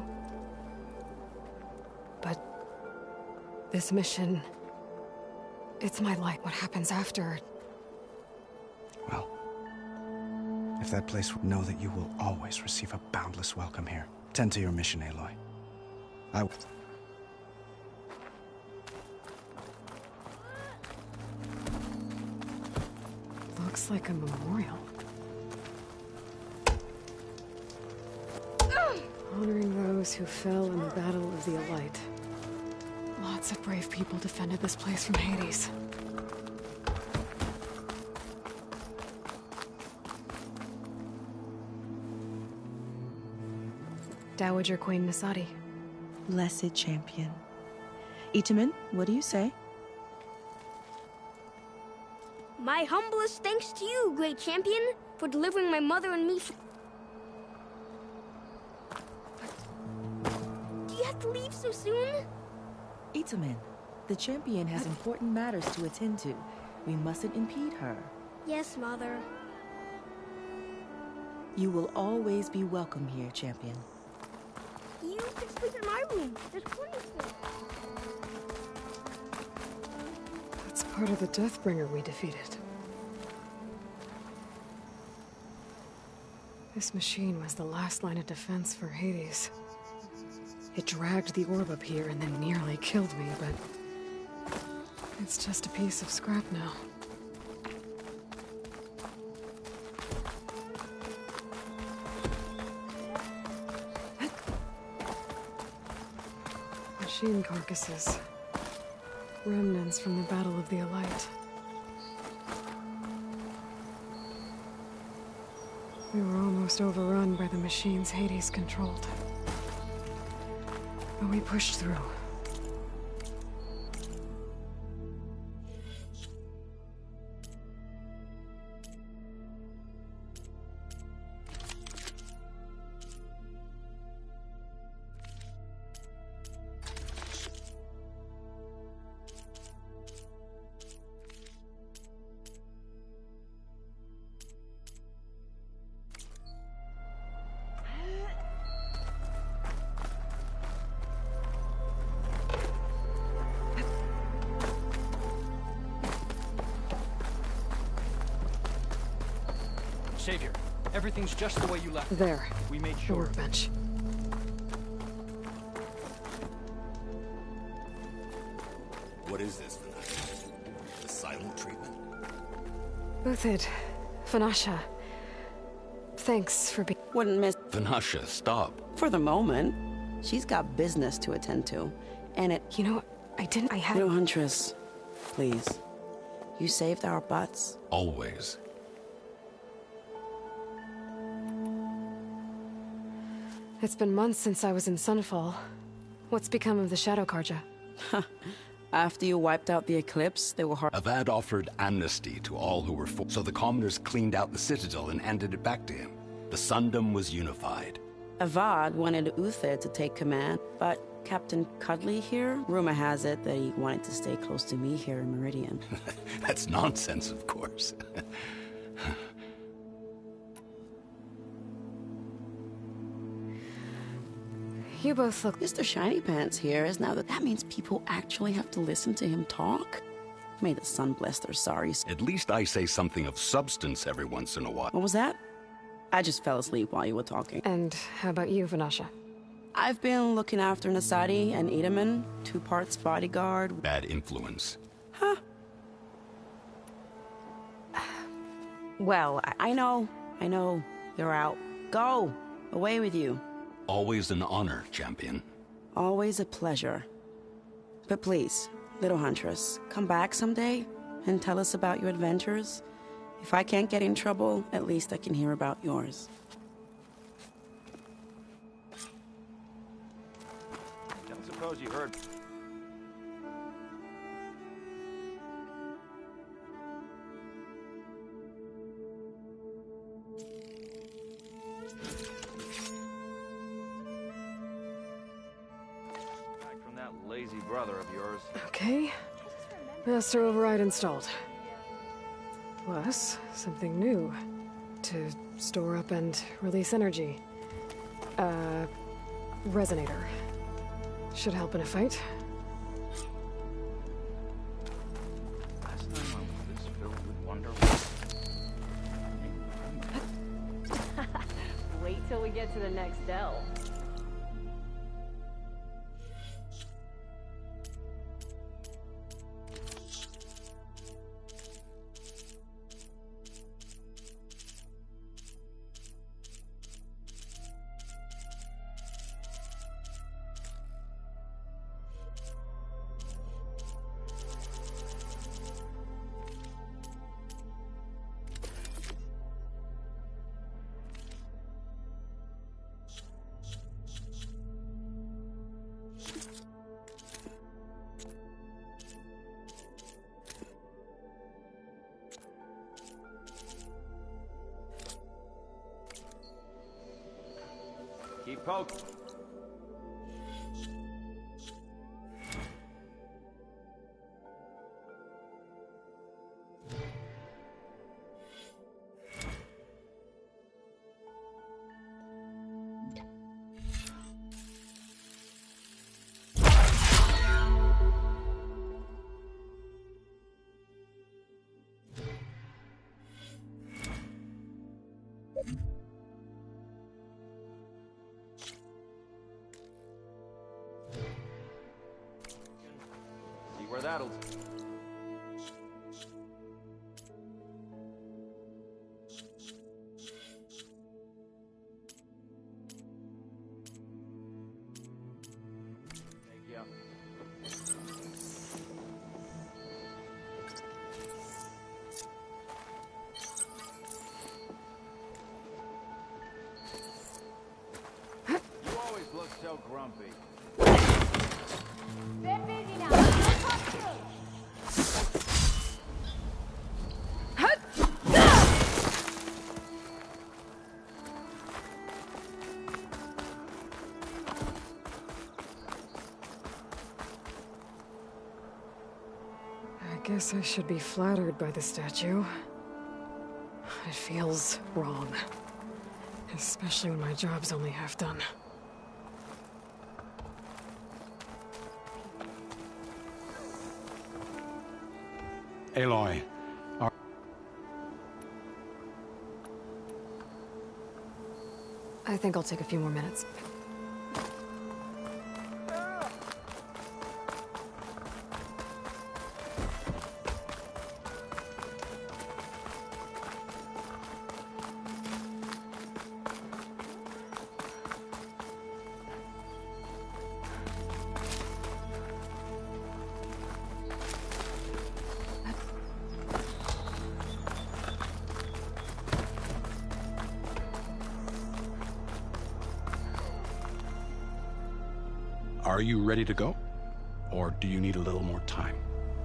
Speaker 2: But... this mission... it's my life. What happens after...
Speaker 11: Well... if that place would know that you will always receive a boundless welcome here. Tend to your mission, Aloy. I will...
Speaker 2: Looks like a memorial. Honoring those who fell in the Battle of the Elite. Lots of brave people defended this place from Hades. Dowager Queen Nasadi.
Speaker 13: Blessed champion. Itamen, what do you say?
Speaker 12: My humblest thanks to you, great champion, for delivering my mother and me from... Do you have to leave so soon?
Speaker 13: Itamen, the champion has important matters to attend to. We mustn't impede her.
Speaker 12: Yes, Mother.
Speaker 13: You will always be welcome here, champion.
Speaker 12: You can sleep in my room. There's plenty of space.
Speaker 2: That's part of the Deathbringer we defeated. This machine was the last line of defense for Hades. It dragged the orb up here and then nearly killed me, but... it's just a piece of scrap now. Machine carcasses. Remnants from the Battle of the Elite. We were almost overrun by the machines Hades controlled. But we pushed through.
Speaker 14: Savior, everything's just the way you left.
Speaker 2: There.
Speaker 14: We made
Speaker 2: The
Speaker 14: sure.
Speaker 2: workbench.
Speaker 15: What is this, Vanasha? The silent treatment?
Speaker 2: Bothid. Vanasha. Thanks for being...
Speaker 16: Wouldn't miss...
Speaker 15: Vanasha, stop.
Speaker 16: For the moment. She's got business to attend to. And it...
Speaker 2: You know, I didn't... I had...
Speaker 16: Widow Huntress, please. You saved our butts.
Speaker 15: Always.
Speaker 2: It's been months since I was in Sunfall. What's become of the Shadow Carja?
Speaker 16: After you wiped out the Eclipse, they were hard...
Speaker 6: Avad offered amnesty to all who were for... So the commoners cleaned out the Citadel and handed it back to him. The Sundom was unified.
Speaker 16: Avad wanted Uther to take command, but Captain Cudley here, rumor has it that he wanted to stay close to me here in Meridian.
Speaker 6: That's nonsense, of course.
Speaker 2: You both look...
Speaker 16: Mister Shiny Pants here is now that that means people actually have to listen to him talk. May the sun bless their sorries.
Speaker 6: At least I say something of substance every once in a while.
Speaker 16: What was that? I just fell asleep while you were talking.
Speaker 2: And how about you, Vanasha?
Speaker 16: I've been looking after Nasadi and Edaman, two parts bodyguard.
Speaker 6: Bad influence.
Speaker 16: Huh. Well, I, I know, I know, you're out. Go! Away with you.
Speaker 6: Always an honor, champion.
Speaker 16: Always a pleasure. But please, little Huntress, come back someday and tell us about your adventures. If I can't get in trouble, at least I can hear about yours.
Speaker 14: Don't suppose you heard... from that lazy brother of yours.
Speaker 2: Okay. Master override installed. Plus, something new. To store up and release energy. Uh, resonator. Should help in a fight.
Speaker 14: Last time I was this filled with wonder.
Speaker 17: Wait till we get to the next delve.
Speaker 14: Keep poking. See where that'll... Take you. You always look so grumpy.
Speaker 17: They're busy now. Let's talk through.
Speaker 2: I guess I should be flattered by the statue. It feels wrong. Especially when my job's only half done.
Speaker 6: Aloy, are...
Speaker 2: I think I'll take a few more minutes.
Speaker 6: Are you ready to go? Or do you need a little more time?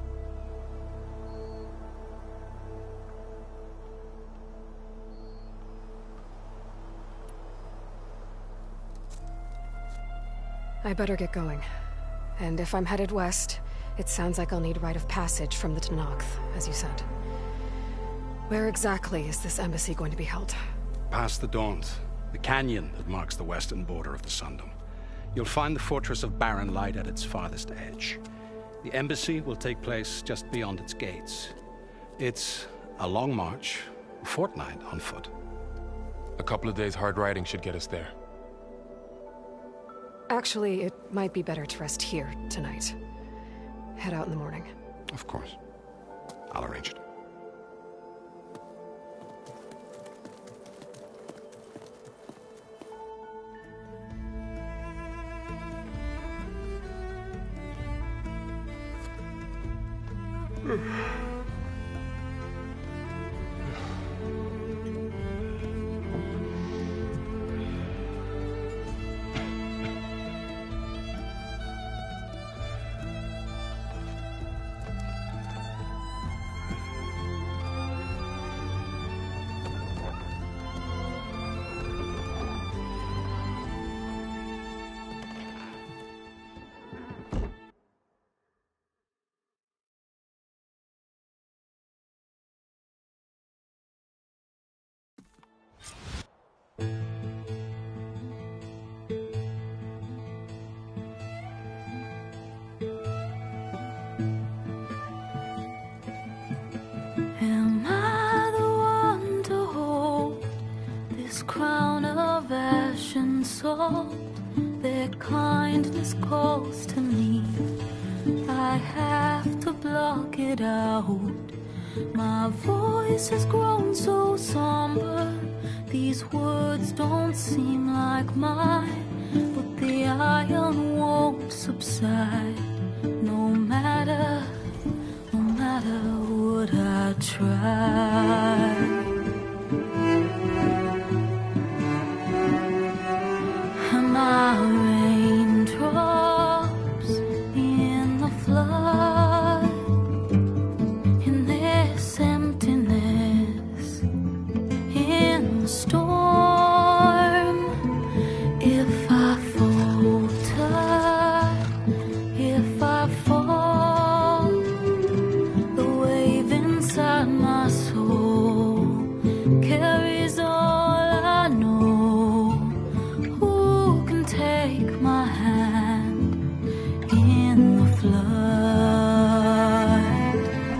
Speaker 2: I better get going. And if I'm headed west, it sounds like I'll need rite of passage from the Tenakth, as you said. Where exactly is this embassy going to be held?
Speaker 6: Past the Daunt, the canyon that marks the western border of the Sundom. You'll find the fortress of Barren Light at its farthest edge. The embassy will take place just beyond its gates. It's a long march, a fortnight on foot.
Speaker 1: A couple of days hard riding should get us there.
Speaker 2: Actually, it might be better to rest here tonight. Head out in the morning.
Speaker 6: Of course. I'll arrange it.
Speaker 18: Am I the one to hold this crown of ash and salt that kindness calls to me? I have to block it out. My voice has grown so somber. These words don't seem like mine, but the iron won't subside. No matter, no matter what I try. And my raindrops in the flood, in this emptiness, in the storm. If I falter, if I fall, the wave inside my soul carries all I know. Who can take my hand in the flood?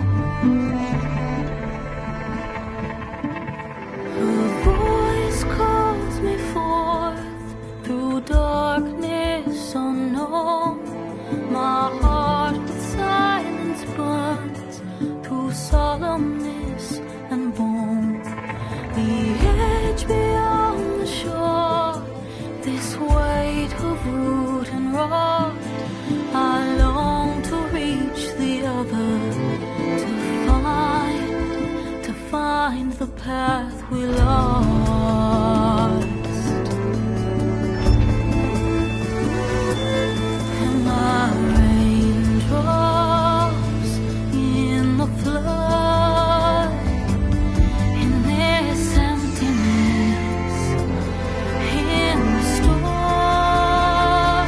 Speaker 18: Her voice calls me forth through darkness unknown. My heart with silence burns through solemnness and bone. The edge beyond the shore, this weight of root and rot. I long to reach the other, to find, to find the path we lost. And my raindrops in the flood, in this emptiness, in the storm.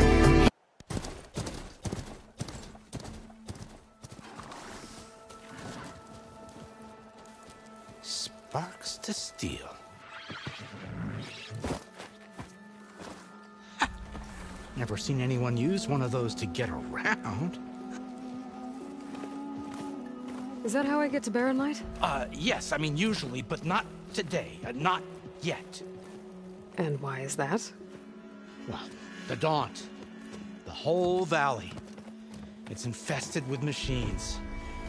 Speaker 19: Sparks to steel. Ha! Never seen anyone use one of those to get around.
Speaker 2: Is that how I get to Barren Light?
Speaker 19: Uh, yes, I mean usually, but not today. Uh, not yet.
Speaker 2: And why is that?
Speaker 19: Well, the Daunt. The whole valley. It's infested with machines.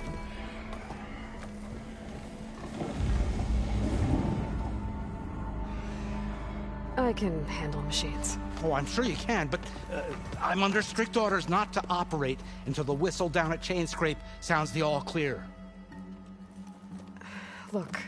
Speaker 2: I can handle machines.
Speaker 19: Oh, I'm sure you can, but uh, I'm under strict orders not to operate until the whistle down at Chainscrape sounds the all clear.
Speaker 2: Look.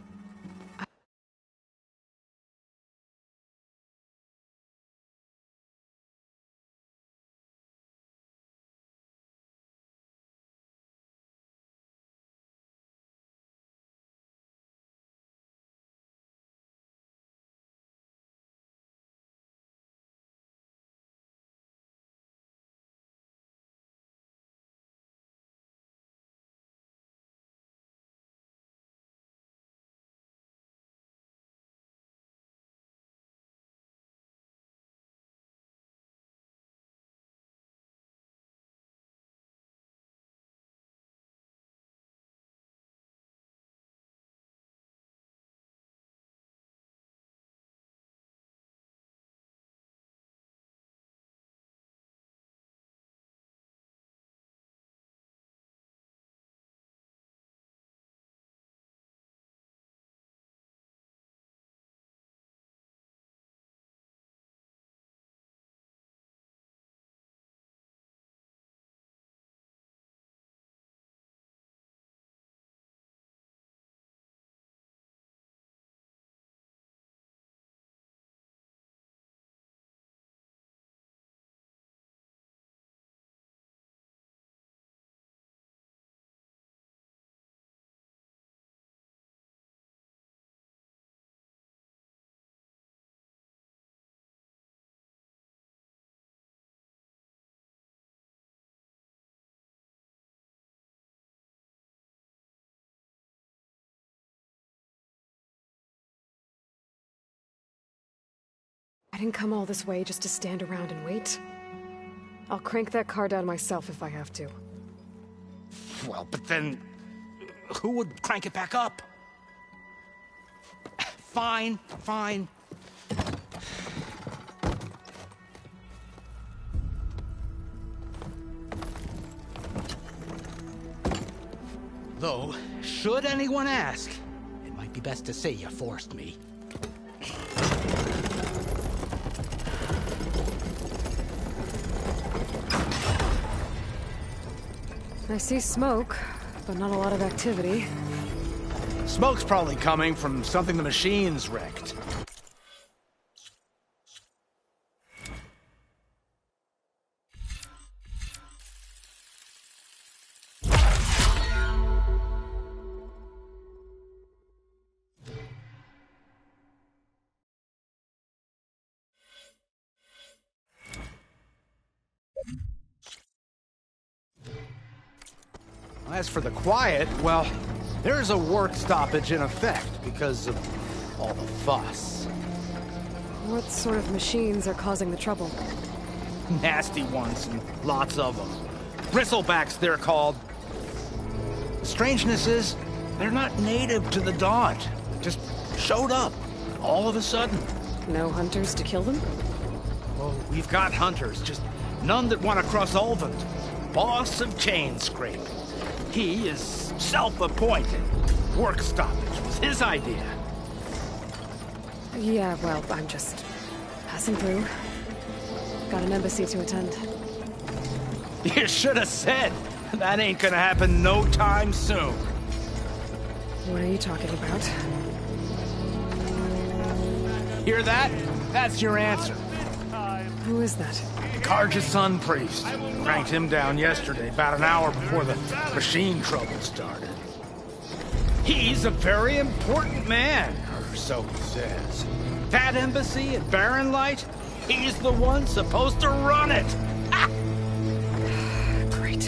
Speaker 2: I didn't come all this way just to stand around and wait. I'll crank that car down myself if I have to.
Speaker 19: Well, but then... who would crank it back up? Fine, fine. Though, should anyone ask, it might be best to say you forced me.
Speaker 2: I see smoke, but not a lot of activity.
Speaker 19: Smoke's probably coming from something the machines wrecked. As for the quiet, well, there's a work stoppage in effect because of all the fuss.
Speaker 2: What sort of machines are causing the trouble?
Speaker 19: Nasty ones, and lots of them. Bristlebacks, they're called. The strangeness is, they're not native to the Daunt. Just showed up, all of a sudden.
Speaker 2: No hunters to kill them?
Speaker 19: Well, we've got hunters, just none that want to cross Ulvund. Boss of Chainscrape. He is self-appointed. Work stoppage was his idea.
Speaker 2: Yeah, well, I'm just passing through. Got an embassy to attend.
Speaker 19: You should have said. That ain't gonna happen no time soon.
Speaker 2: What are you talking about?
Speaker 19: Hear that? That's your answer.
Speaker 2: Who is that?
Speaker 19: Carja's Sun Priest. Cranked him down yesterday, about an hour before the machine trouble started. He's a very important man, or so he says. That embassy at Barren Light, he's the one supposed to run it. Ah!
Speaker 2: Great.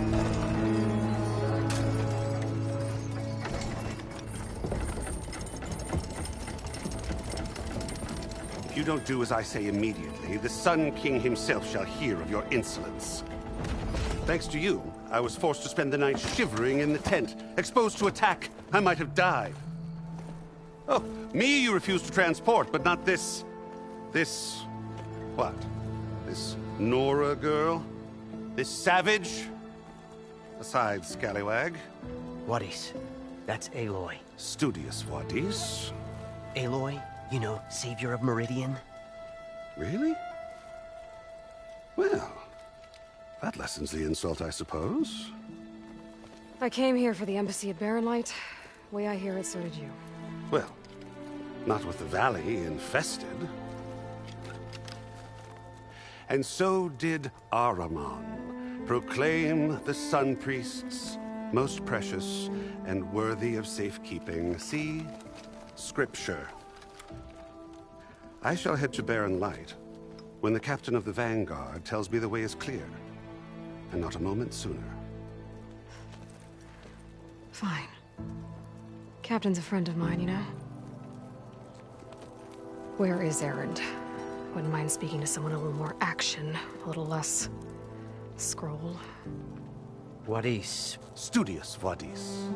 Speaker 20: If you don't do as I say immediately, the Sun King himself shall hear of your insolence. Thanks to you, I was forced to spend the night shivering in the tent, exposed to attack. I might have died. Oh, me you refuse to transport, but not this This... what? This Nora girl? This savage? Aside, scallywag.
Speaker 21: Wadis. That's Aloy.
Speaker 20: Studious Wadis.
Speaker 21: Aloy, you know, savior of Meridian.
Speaker 20: Really? Well, that lessens the insult, I suppose.
Speaker 2: I came here for the embassy at Barren Light. Way I hear it, so did you.
Speaker 20: Well, not with the valley infested. And so did Ahriman proclaim the Sun Priests most precious and worthy of safekeeping. See? Scripture. I shall head to Barren Light when the captain of the Vanguard tells me the way is clear, and not a moment sooner.
Speaker 2: Fine. Captain's a friend of mine, you know? Where is Erend? Wouldn't mind speaking to someone a little more action, a little less... scroll.
Speaker 21: Wadis.
Speaker 20: Studious Wadis.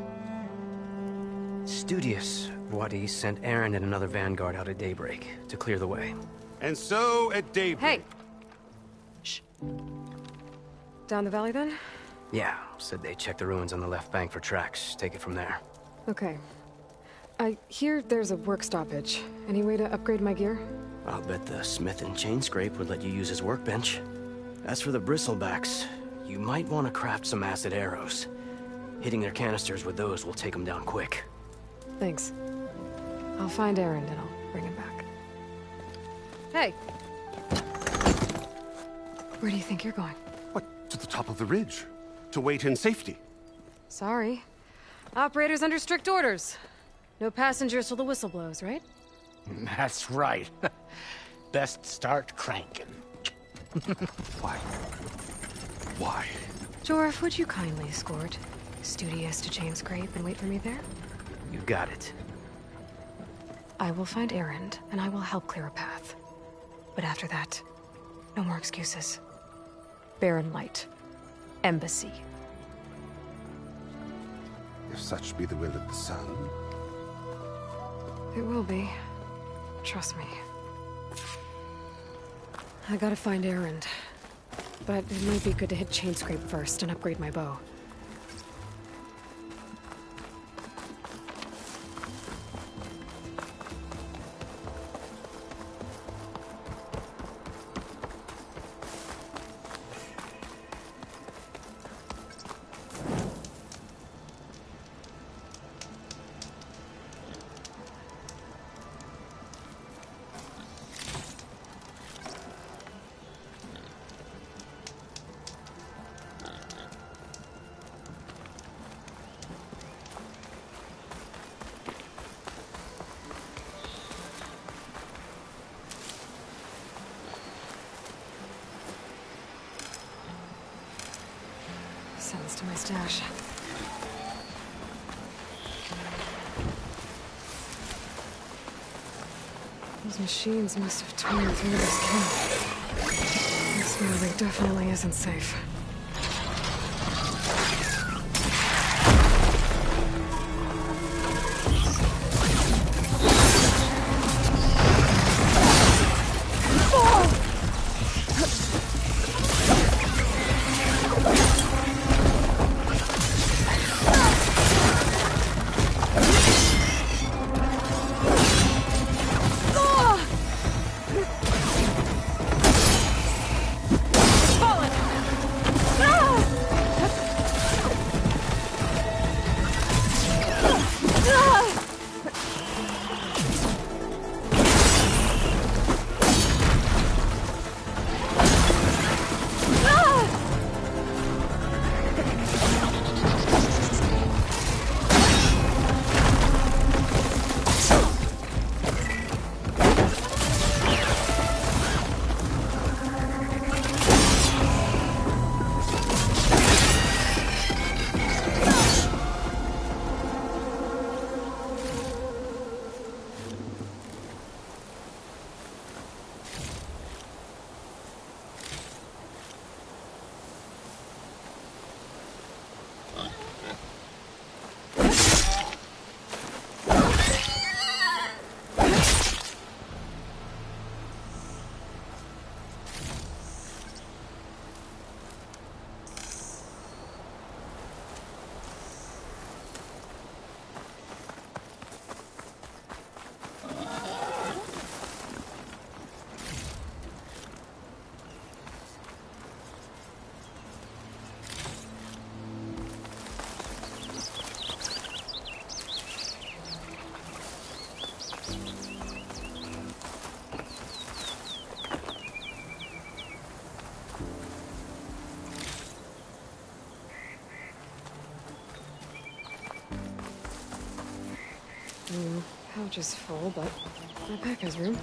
Speaker 21: Studious Wadis sent Erend and another Vanguard out at daybreak to clear the way.
Speaker 20: And so at daybreak...
Speaker 2: Hey! Shh. Down the valley, then?
Speaker 21: Yeah, said they checked the ruins on the left bank for tracks. Take it from there.
Speaker 2: Okay. I hear there's a work stoppage. Any way to upgrade my gear?
Speaker 21: I'll bet the smith in Chainscrape would let you use his workbench. As for the bristlebacks, you might want to craft some acid arrows. Hitting their canisters with those will take them down quick.
Speaker 2: Thanks. I'll find Erend and I'll bring him back. Hey! Where do you think you're going?
Speaker 20: What, to the top of the ridge? To wait in safety?
Speaker 2: Sorry. Operator's under strict orders. No passengers till the whistle blows, right?
Speaker 19: That's right. Best start cranking.
Speaker 20: Why? Why?
Speaker 2: Jorf, would you kindly escort Studious to Chainscrape and wait for me there?
Speaker 21: You got it.
Speaker 2: I will find Erend, and I will help clear a path. But after that, no more excuses. Barren Light. Embassy.
Speaker 20: If such be the will of the sun.
Speaker 2: It will be. Trust me. I gotta find Erend. But it might be good to hit Chainscrape first and upgrade my bow. Sends to my stash. Those machines must have torn through this camp. This building definitely isn't safe. Hmm, pouch is full, but my pack has room.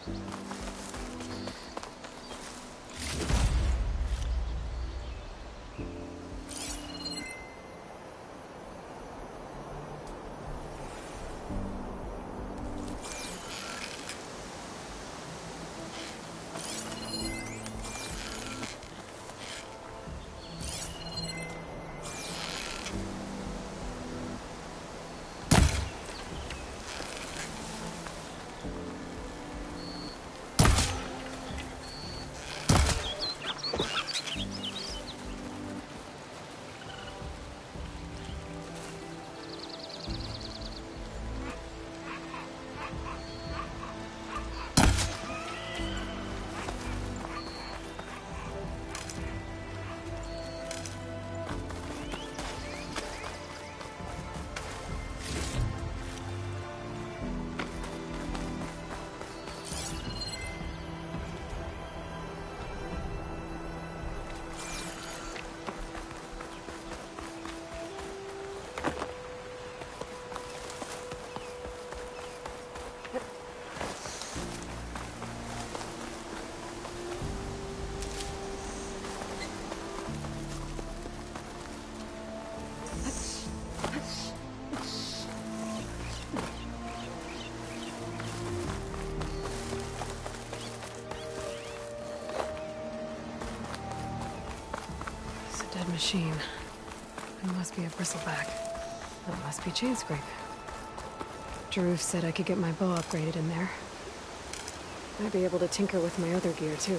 Speaker 2: Machine. It must be a bristleback. That must be Chainscrape. Jaruf said I could get my bow upgraded in there. Might be able to tinker with my other gear, too.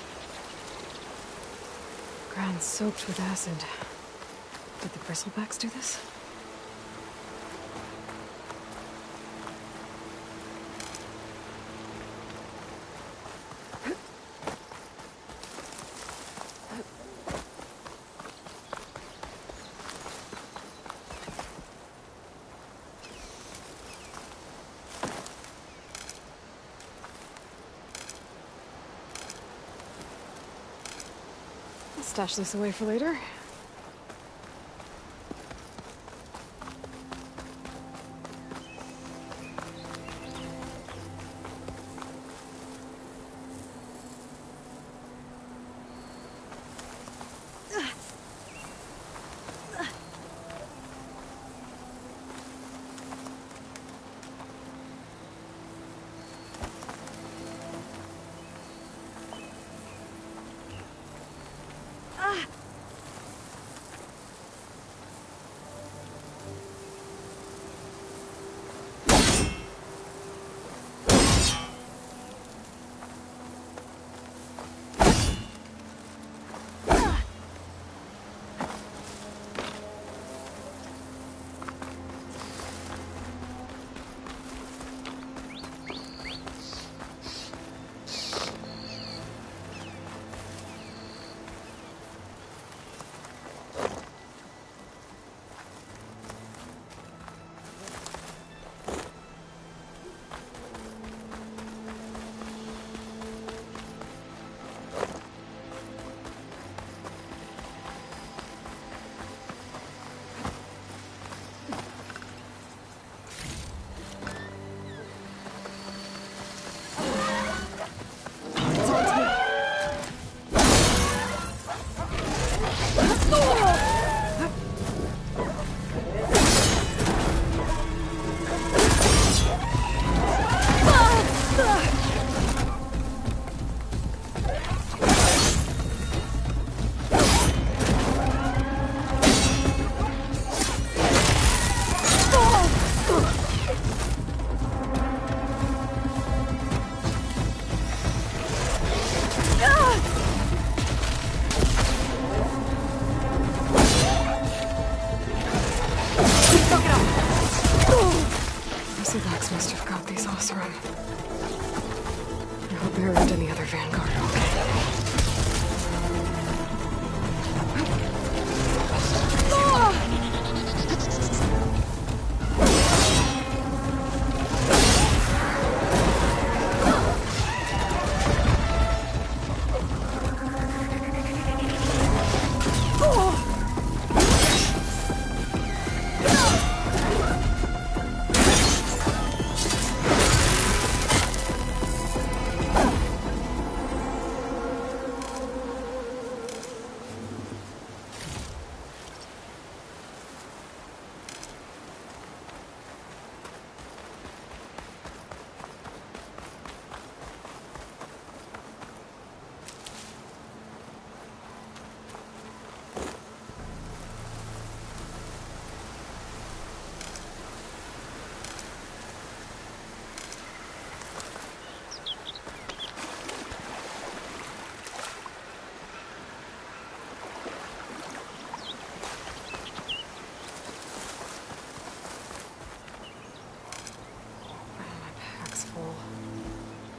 Speaker 2: Ground soaked with acid. Did the bristlebacks do this? Stash this away for later.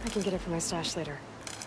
Speaker 2: I can get it from my stash later.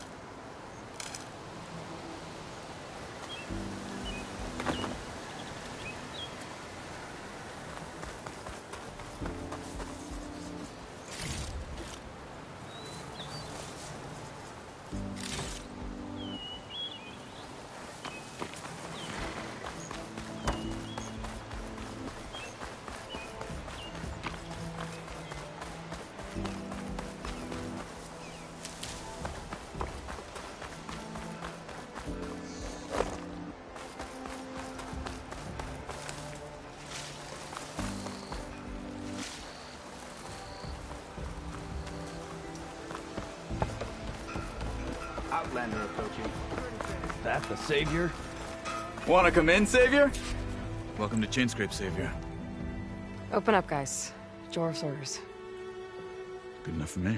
Speaker 14: Outlander approaching.
Speaker 3: That the Savior? Wanna come in, Savior? Welcome to Chainscrape, Savior.
Speaker 2: Open up, guys. Jorv's orders.
Speaker 3: Good enough for me.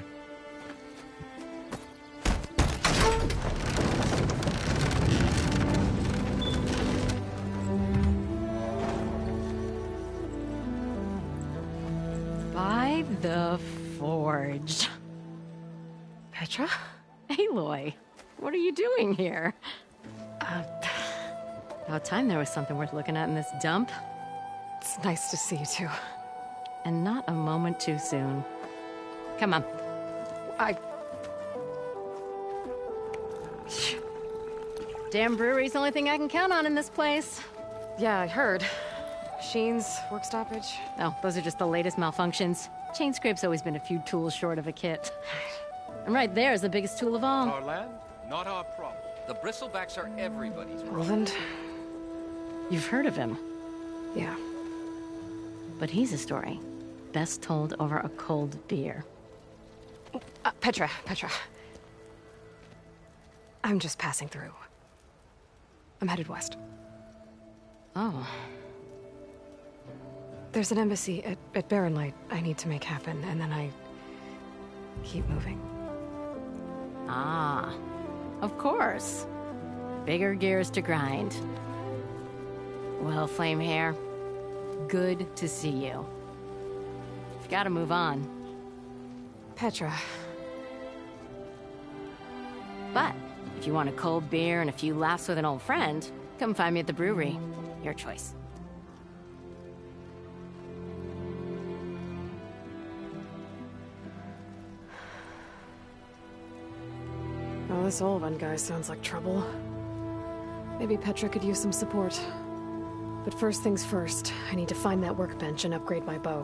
Speaker 22: By the Forge.
Speaker 2: Petra?
Speaker 22: Aloy, what are you doing here? Uh, about time there was something worth looking at in this dump.
Speaker 2: It's nice to see you too.
Speaker 22: And not a moment too soon. Come on.
Speaker 2: I...
Speaker 22: Damn brewery's the only thing I can count on in this place.
Speaker 2: Yeah, I heard. Machines, work stoppage.
Speaker 22: Oh, those are just the latest malfunctions. Chainscrape's always been a few tools short of a kit. And right there is the biggest tool of all.
Speaker 23: Our land, not our problem. The Bristlebacks are everybody's problem.
Speaker 2: Roland?
Speaker 22: You've heard of him.
Speaker 2: Yeah.
Speaker 22: But he's a story best told over a cold beer.
Speaker 2: Uh, Petra, Petra. I'm just passing through. I'm headed west.
Speaker 22: Oh.
Speaker 2: There's an embassy at, at Barren Light I need to make happen, and then I keep moving.
Speaker 22: Ah, of course. Bigger gears to grind. Well, Flamehair, good to see you. You've got to move on.
Speaker 2: Petra.
Speaker 22: But if you want a cold beer and a few laughs with an old friend, come find me at the brewery. Your choice.
Speaker 2: Well, this old one guy sounds like trouble. Maybe Petra could use some support. But first things first, I need to find that workbench and upgrade my bow.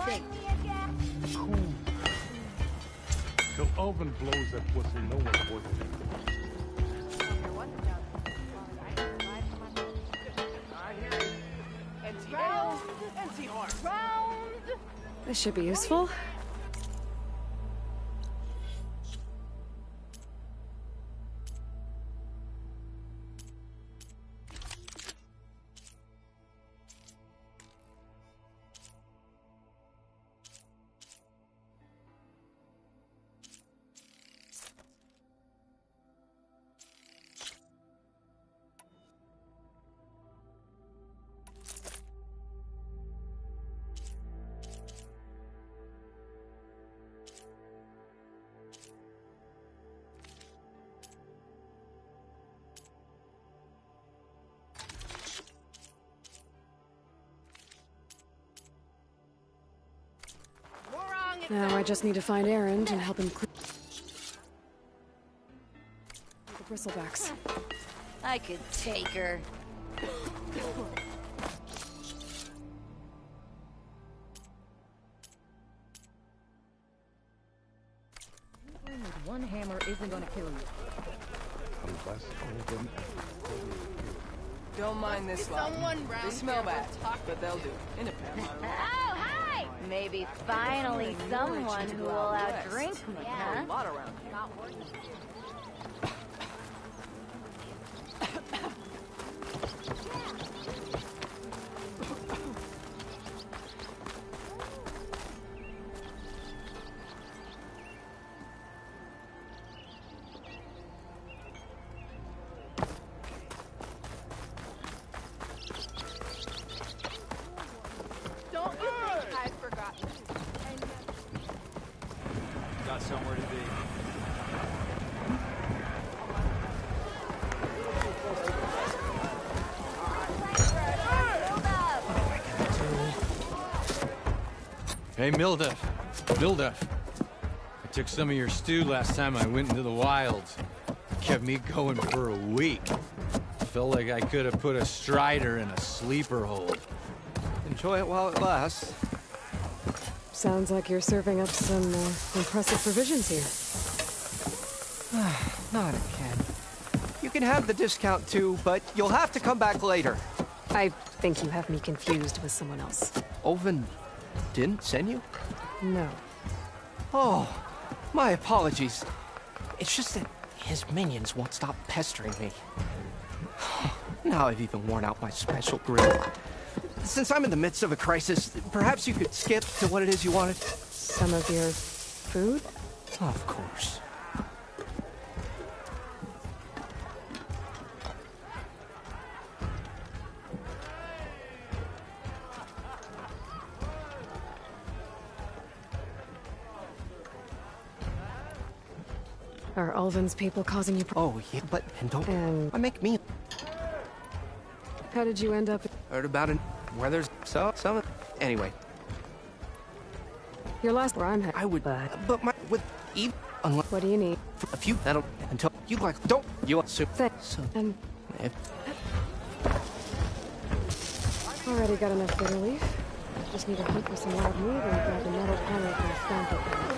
Speaker 17: date.
Speaker 4: Till Ulvin blows that pussy, no one's worth it.
Speaker 17: Round, empty heart. Round.
Speaker 2: This should be useful. Now I just need to find Erend and help him clear the bristlebacks.
Speaker 5: I could take her.
Speaker 13: With one hammer isn't gonna kill you.
Speaker 4: Unless Ulvin
Speaker 7: Don't mind this lot. They smell bad, but they'll do. In a pair.
Speaker 17: Oh, hi!
Speaker 5: Maybe finally someone who will outdrink me, huh?
Speaker 7: A lot around here.
Speaker 17: Not working. Don't you think I've forgotten?
Speaker 3: Got somewhere to be.
Speaker 8: Hey, Mildef. Mildef. I took some of your stew last time I went into the wilds. It kept me going for a week. Felt like I could have put a strider in a sleeper hold.
Speaker 24: Enjoy it while it lasts.
Speaker 2: Sounds like you're serving up some uh, impressive provisions here.
Speaker 24: Not again. You can have the discount too, but you'll have to come back later.
Speaker 2: I think you have me confused with someone else.
Speaker 24: Ulvin didn't send you?
Speaker 2: No.
Speaker 24: Oh, my apologies. It's just that his minions won't stop pestering me. Now I've even worn out my special grill. Since I'm in the midst of a crisis, perhaps you could skip to what it is you wanted?
Speaker 2: Some of your food?
Speaker 24: Of course.
Speaker 2: Are Ulvin's people causing you
Speaker 24: Oh, yeah, but and don't
Speaker 2: and
Speaker 24: I make me.
Speaker 2: How did you end up?
Speaker 24: Heard about it where there's so some anyway.
Speaker 2: Your last where I'm headed.
Speaker 24: I would,
Speaker 2: but
Speaker 24: but my with Eve. Unless
Speaker 2: what do you need?
Speaker 24: A few that'll until you like don't you assume.
Speaker 2: Thanks.
Speaker 24: So,
Speaker 2: and
Speaker 24: if,
Speaker 2: already got enough bitter leaf. Just need to hunt for some wild meat and grab a metal panel and stamp it down.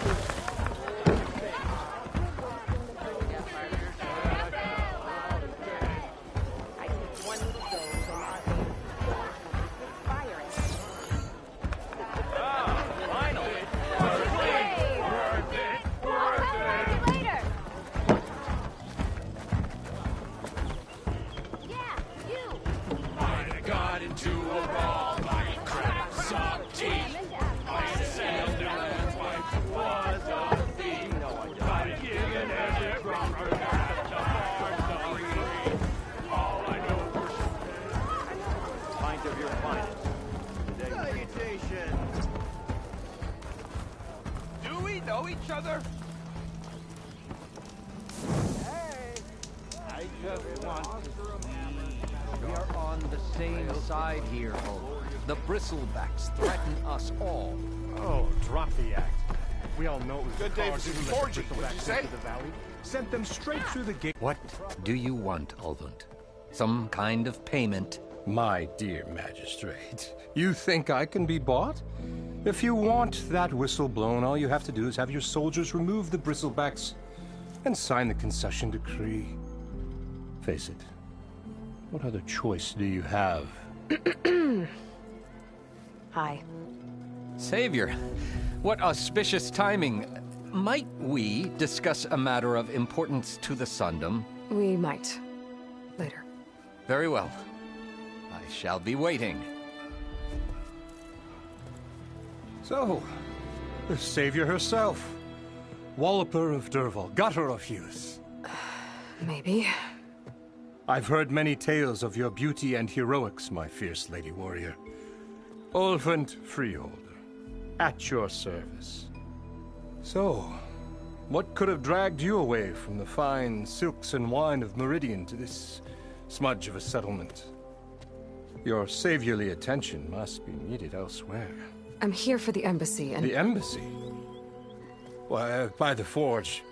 Speaker 23: We are on the same side here, Hulk. The bristlebacks threaten us all.
Speaker 4: Oh, drop the act. We all know it was
Speaker 15: Good
Speaker 4: the
Speaker 15: day
Speaker 4: cars
Speaker 15: for
Speaker 4: who
Speaker 15: some
Speaker 4: let
Speaker 15: forging,
Speaker 4: the
Speaker 15: what'd you
Speaker 4: Bristlebacks
Speaker 15: say?
Speaker 4: into the valley, sent them straight through the gate.
Speaker 23: What do you want, Ulvund? Some kind of payment?
Speaker 6: My dear magistrate, you think I can be bought? If you want that whistle blown, all you have to do is have your soldiers remove the bristlebacks and sign the concession decree. Face it, what other choice do you have?
Speaker 22: Hi.
Speaker 23: Savior, what auspicious timing. Might we discuss a matter of importance to the Sundom?
Speaker 2: We might. Later.
Speaker 23: Very well. I shall be waiting.
Speaker 6: So, the savior herself. Walloper of Derval, gutter of youth.
Speaker 2: Maybe.
Speaker 6: I've heard many tales of your beauty and heroics, my fierce lady warrior. Ulfund Freeholder, at your service. So, what could have dragged you away from the fine silks and wine of Meridian to this smudge of a settlement? Your saviorly attention must be needed elsewhere.
Speaker 2: I'm here for the embassy and...
Speaker 6: The embassy? Why, by the forge.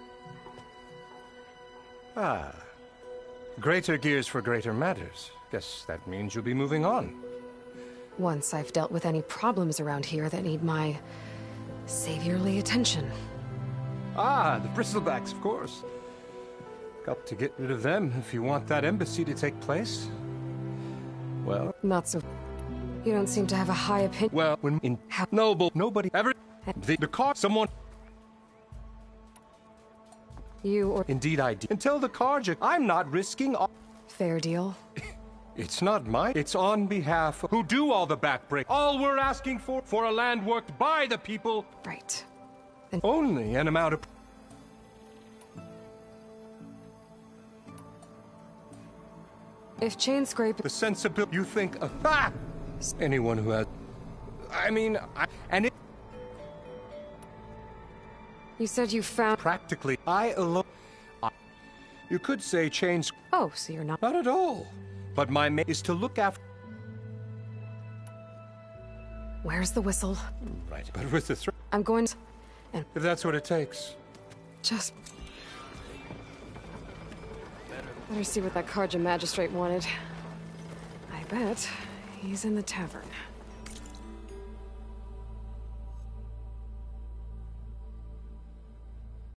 Speaker 6: Ah. Greater gears for greater matters. Guess that means you'll be moving on.
Speaker 2: Once I've dealt with any problems around here that need my saviorly attention.
Speaker 6: Ah, the bristlebacks, of course. Got to get rid of them if you want that embassy to take place. Well...
Speaker 2: Not so... You don't seem to have a high opinion...
Speaker 6: Well, when in... Noble, nobody ever... The, the car... Someone...
Speaker 2: You or...
Speaker 6: Indeed I did. Until the Carja, I'm not risking... All...
Speaker 2: Fair deal.
Speaker 6: It's not mine. It's on behalf of... Who do all the backbreak. All we're asking for, for a land worked by the people...
Speaker 2: Right.
Speaker 6: And only an amount of...
Speaker 2: If chain scrape...
Speaker 6: The sensibility... You think of... Ah! Anyone who has... I mean, I... And it...
Speaker 2: You said you found...
Speaker 6: Practically, I alone... I, you could say chains...
Speaker 2: Oh, so you're not...
Speaker 6: Not at all. But my main is to look after...
Speaker 2: Where's the whistle?
Speaker 6: Right, but with the threat...
Speaker 2: I'm going to... And...
Speaker 6: If that's what it takes.
Speaker 2: Just... Better see what that Carja magistrate wanted. I bet he's in the tavern.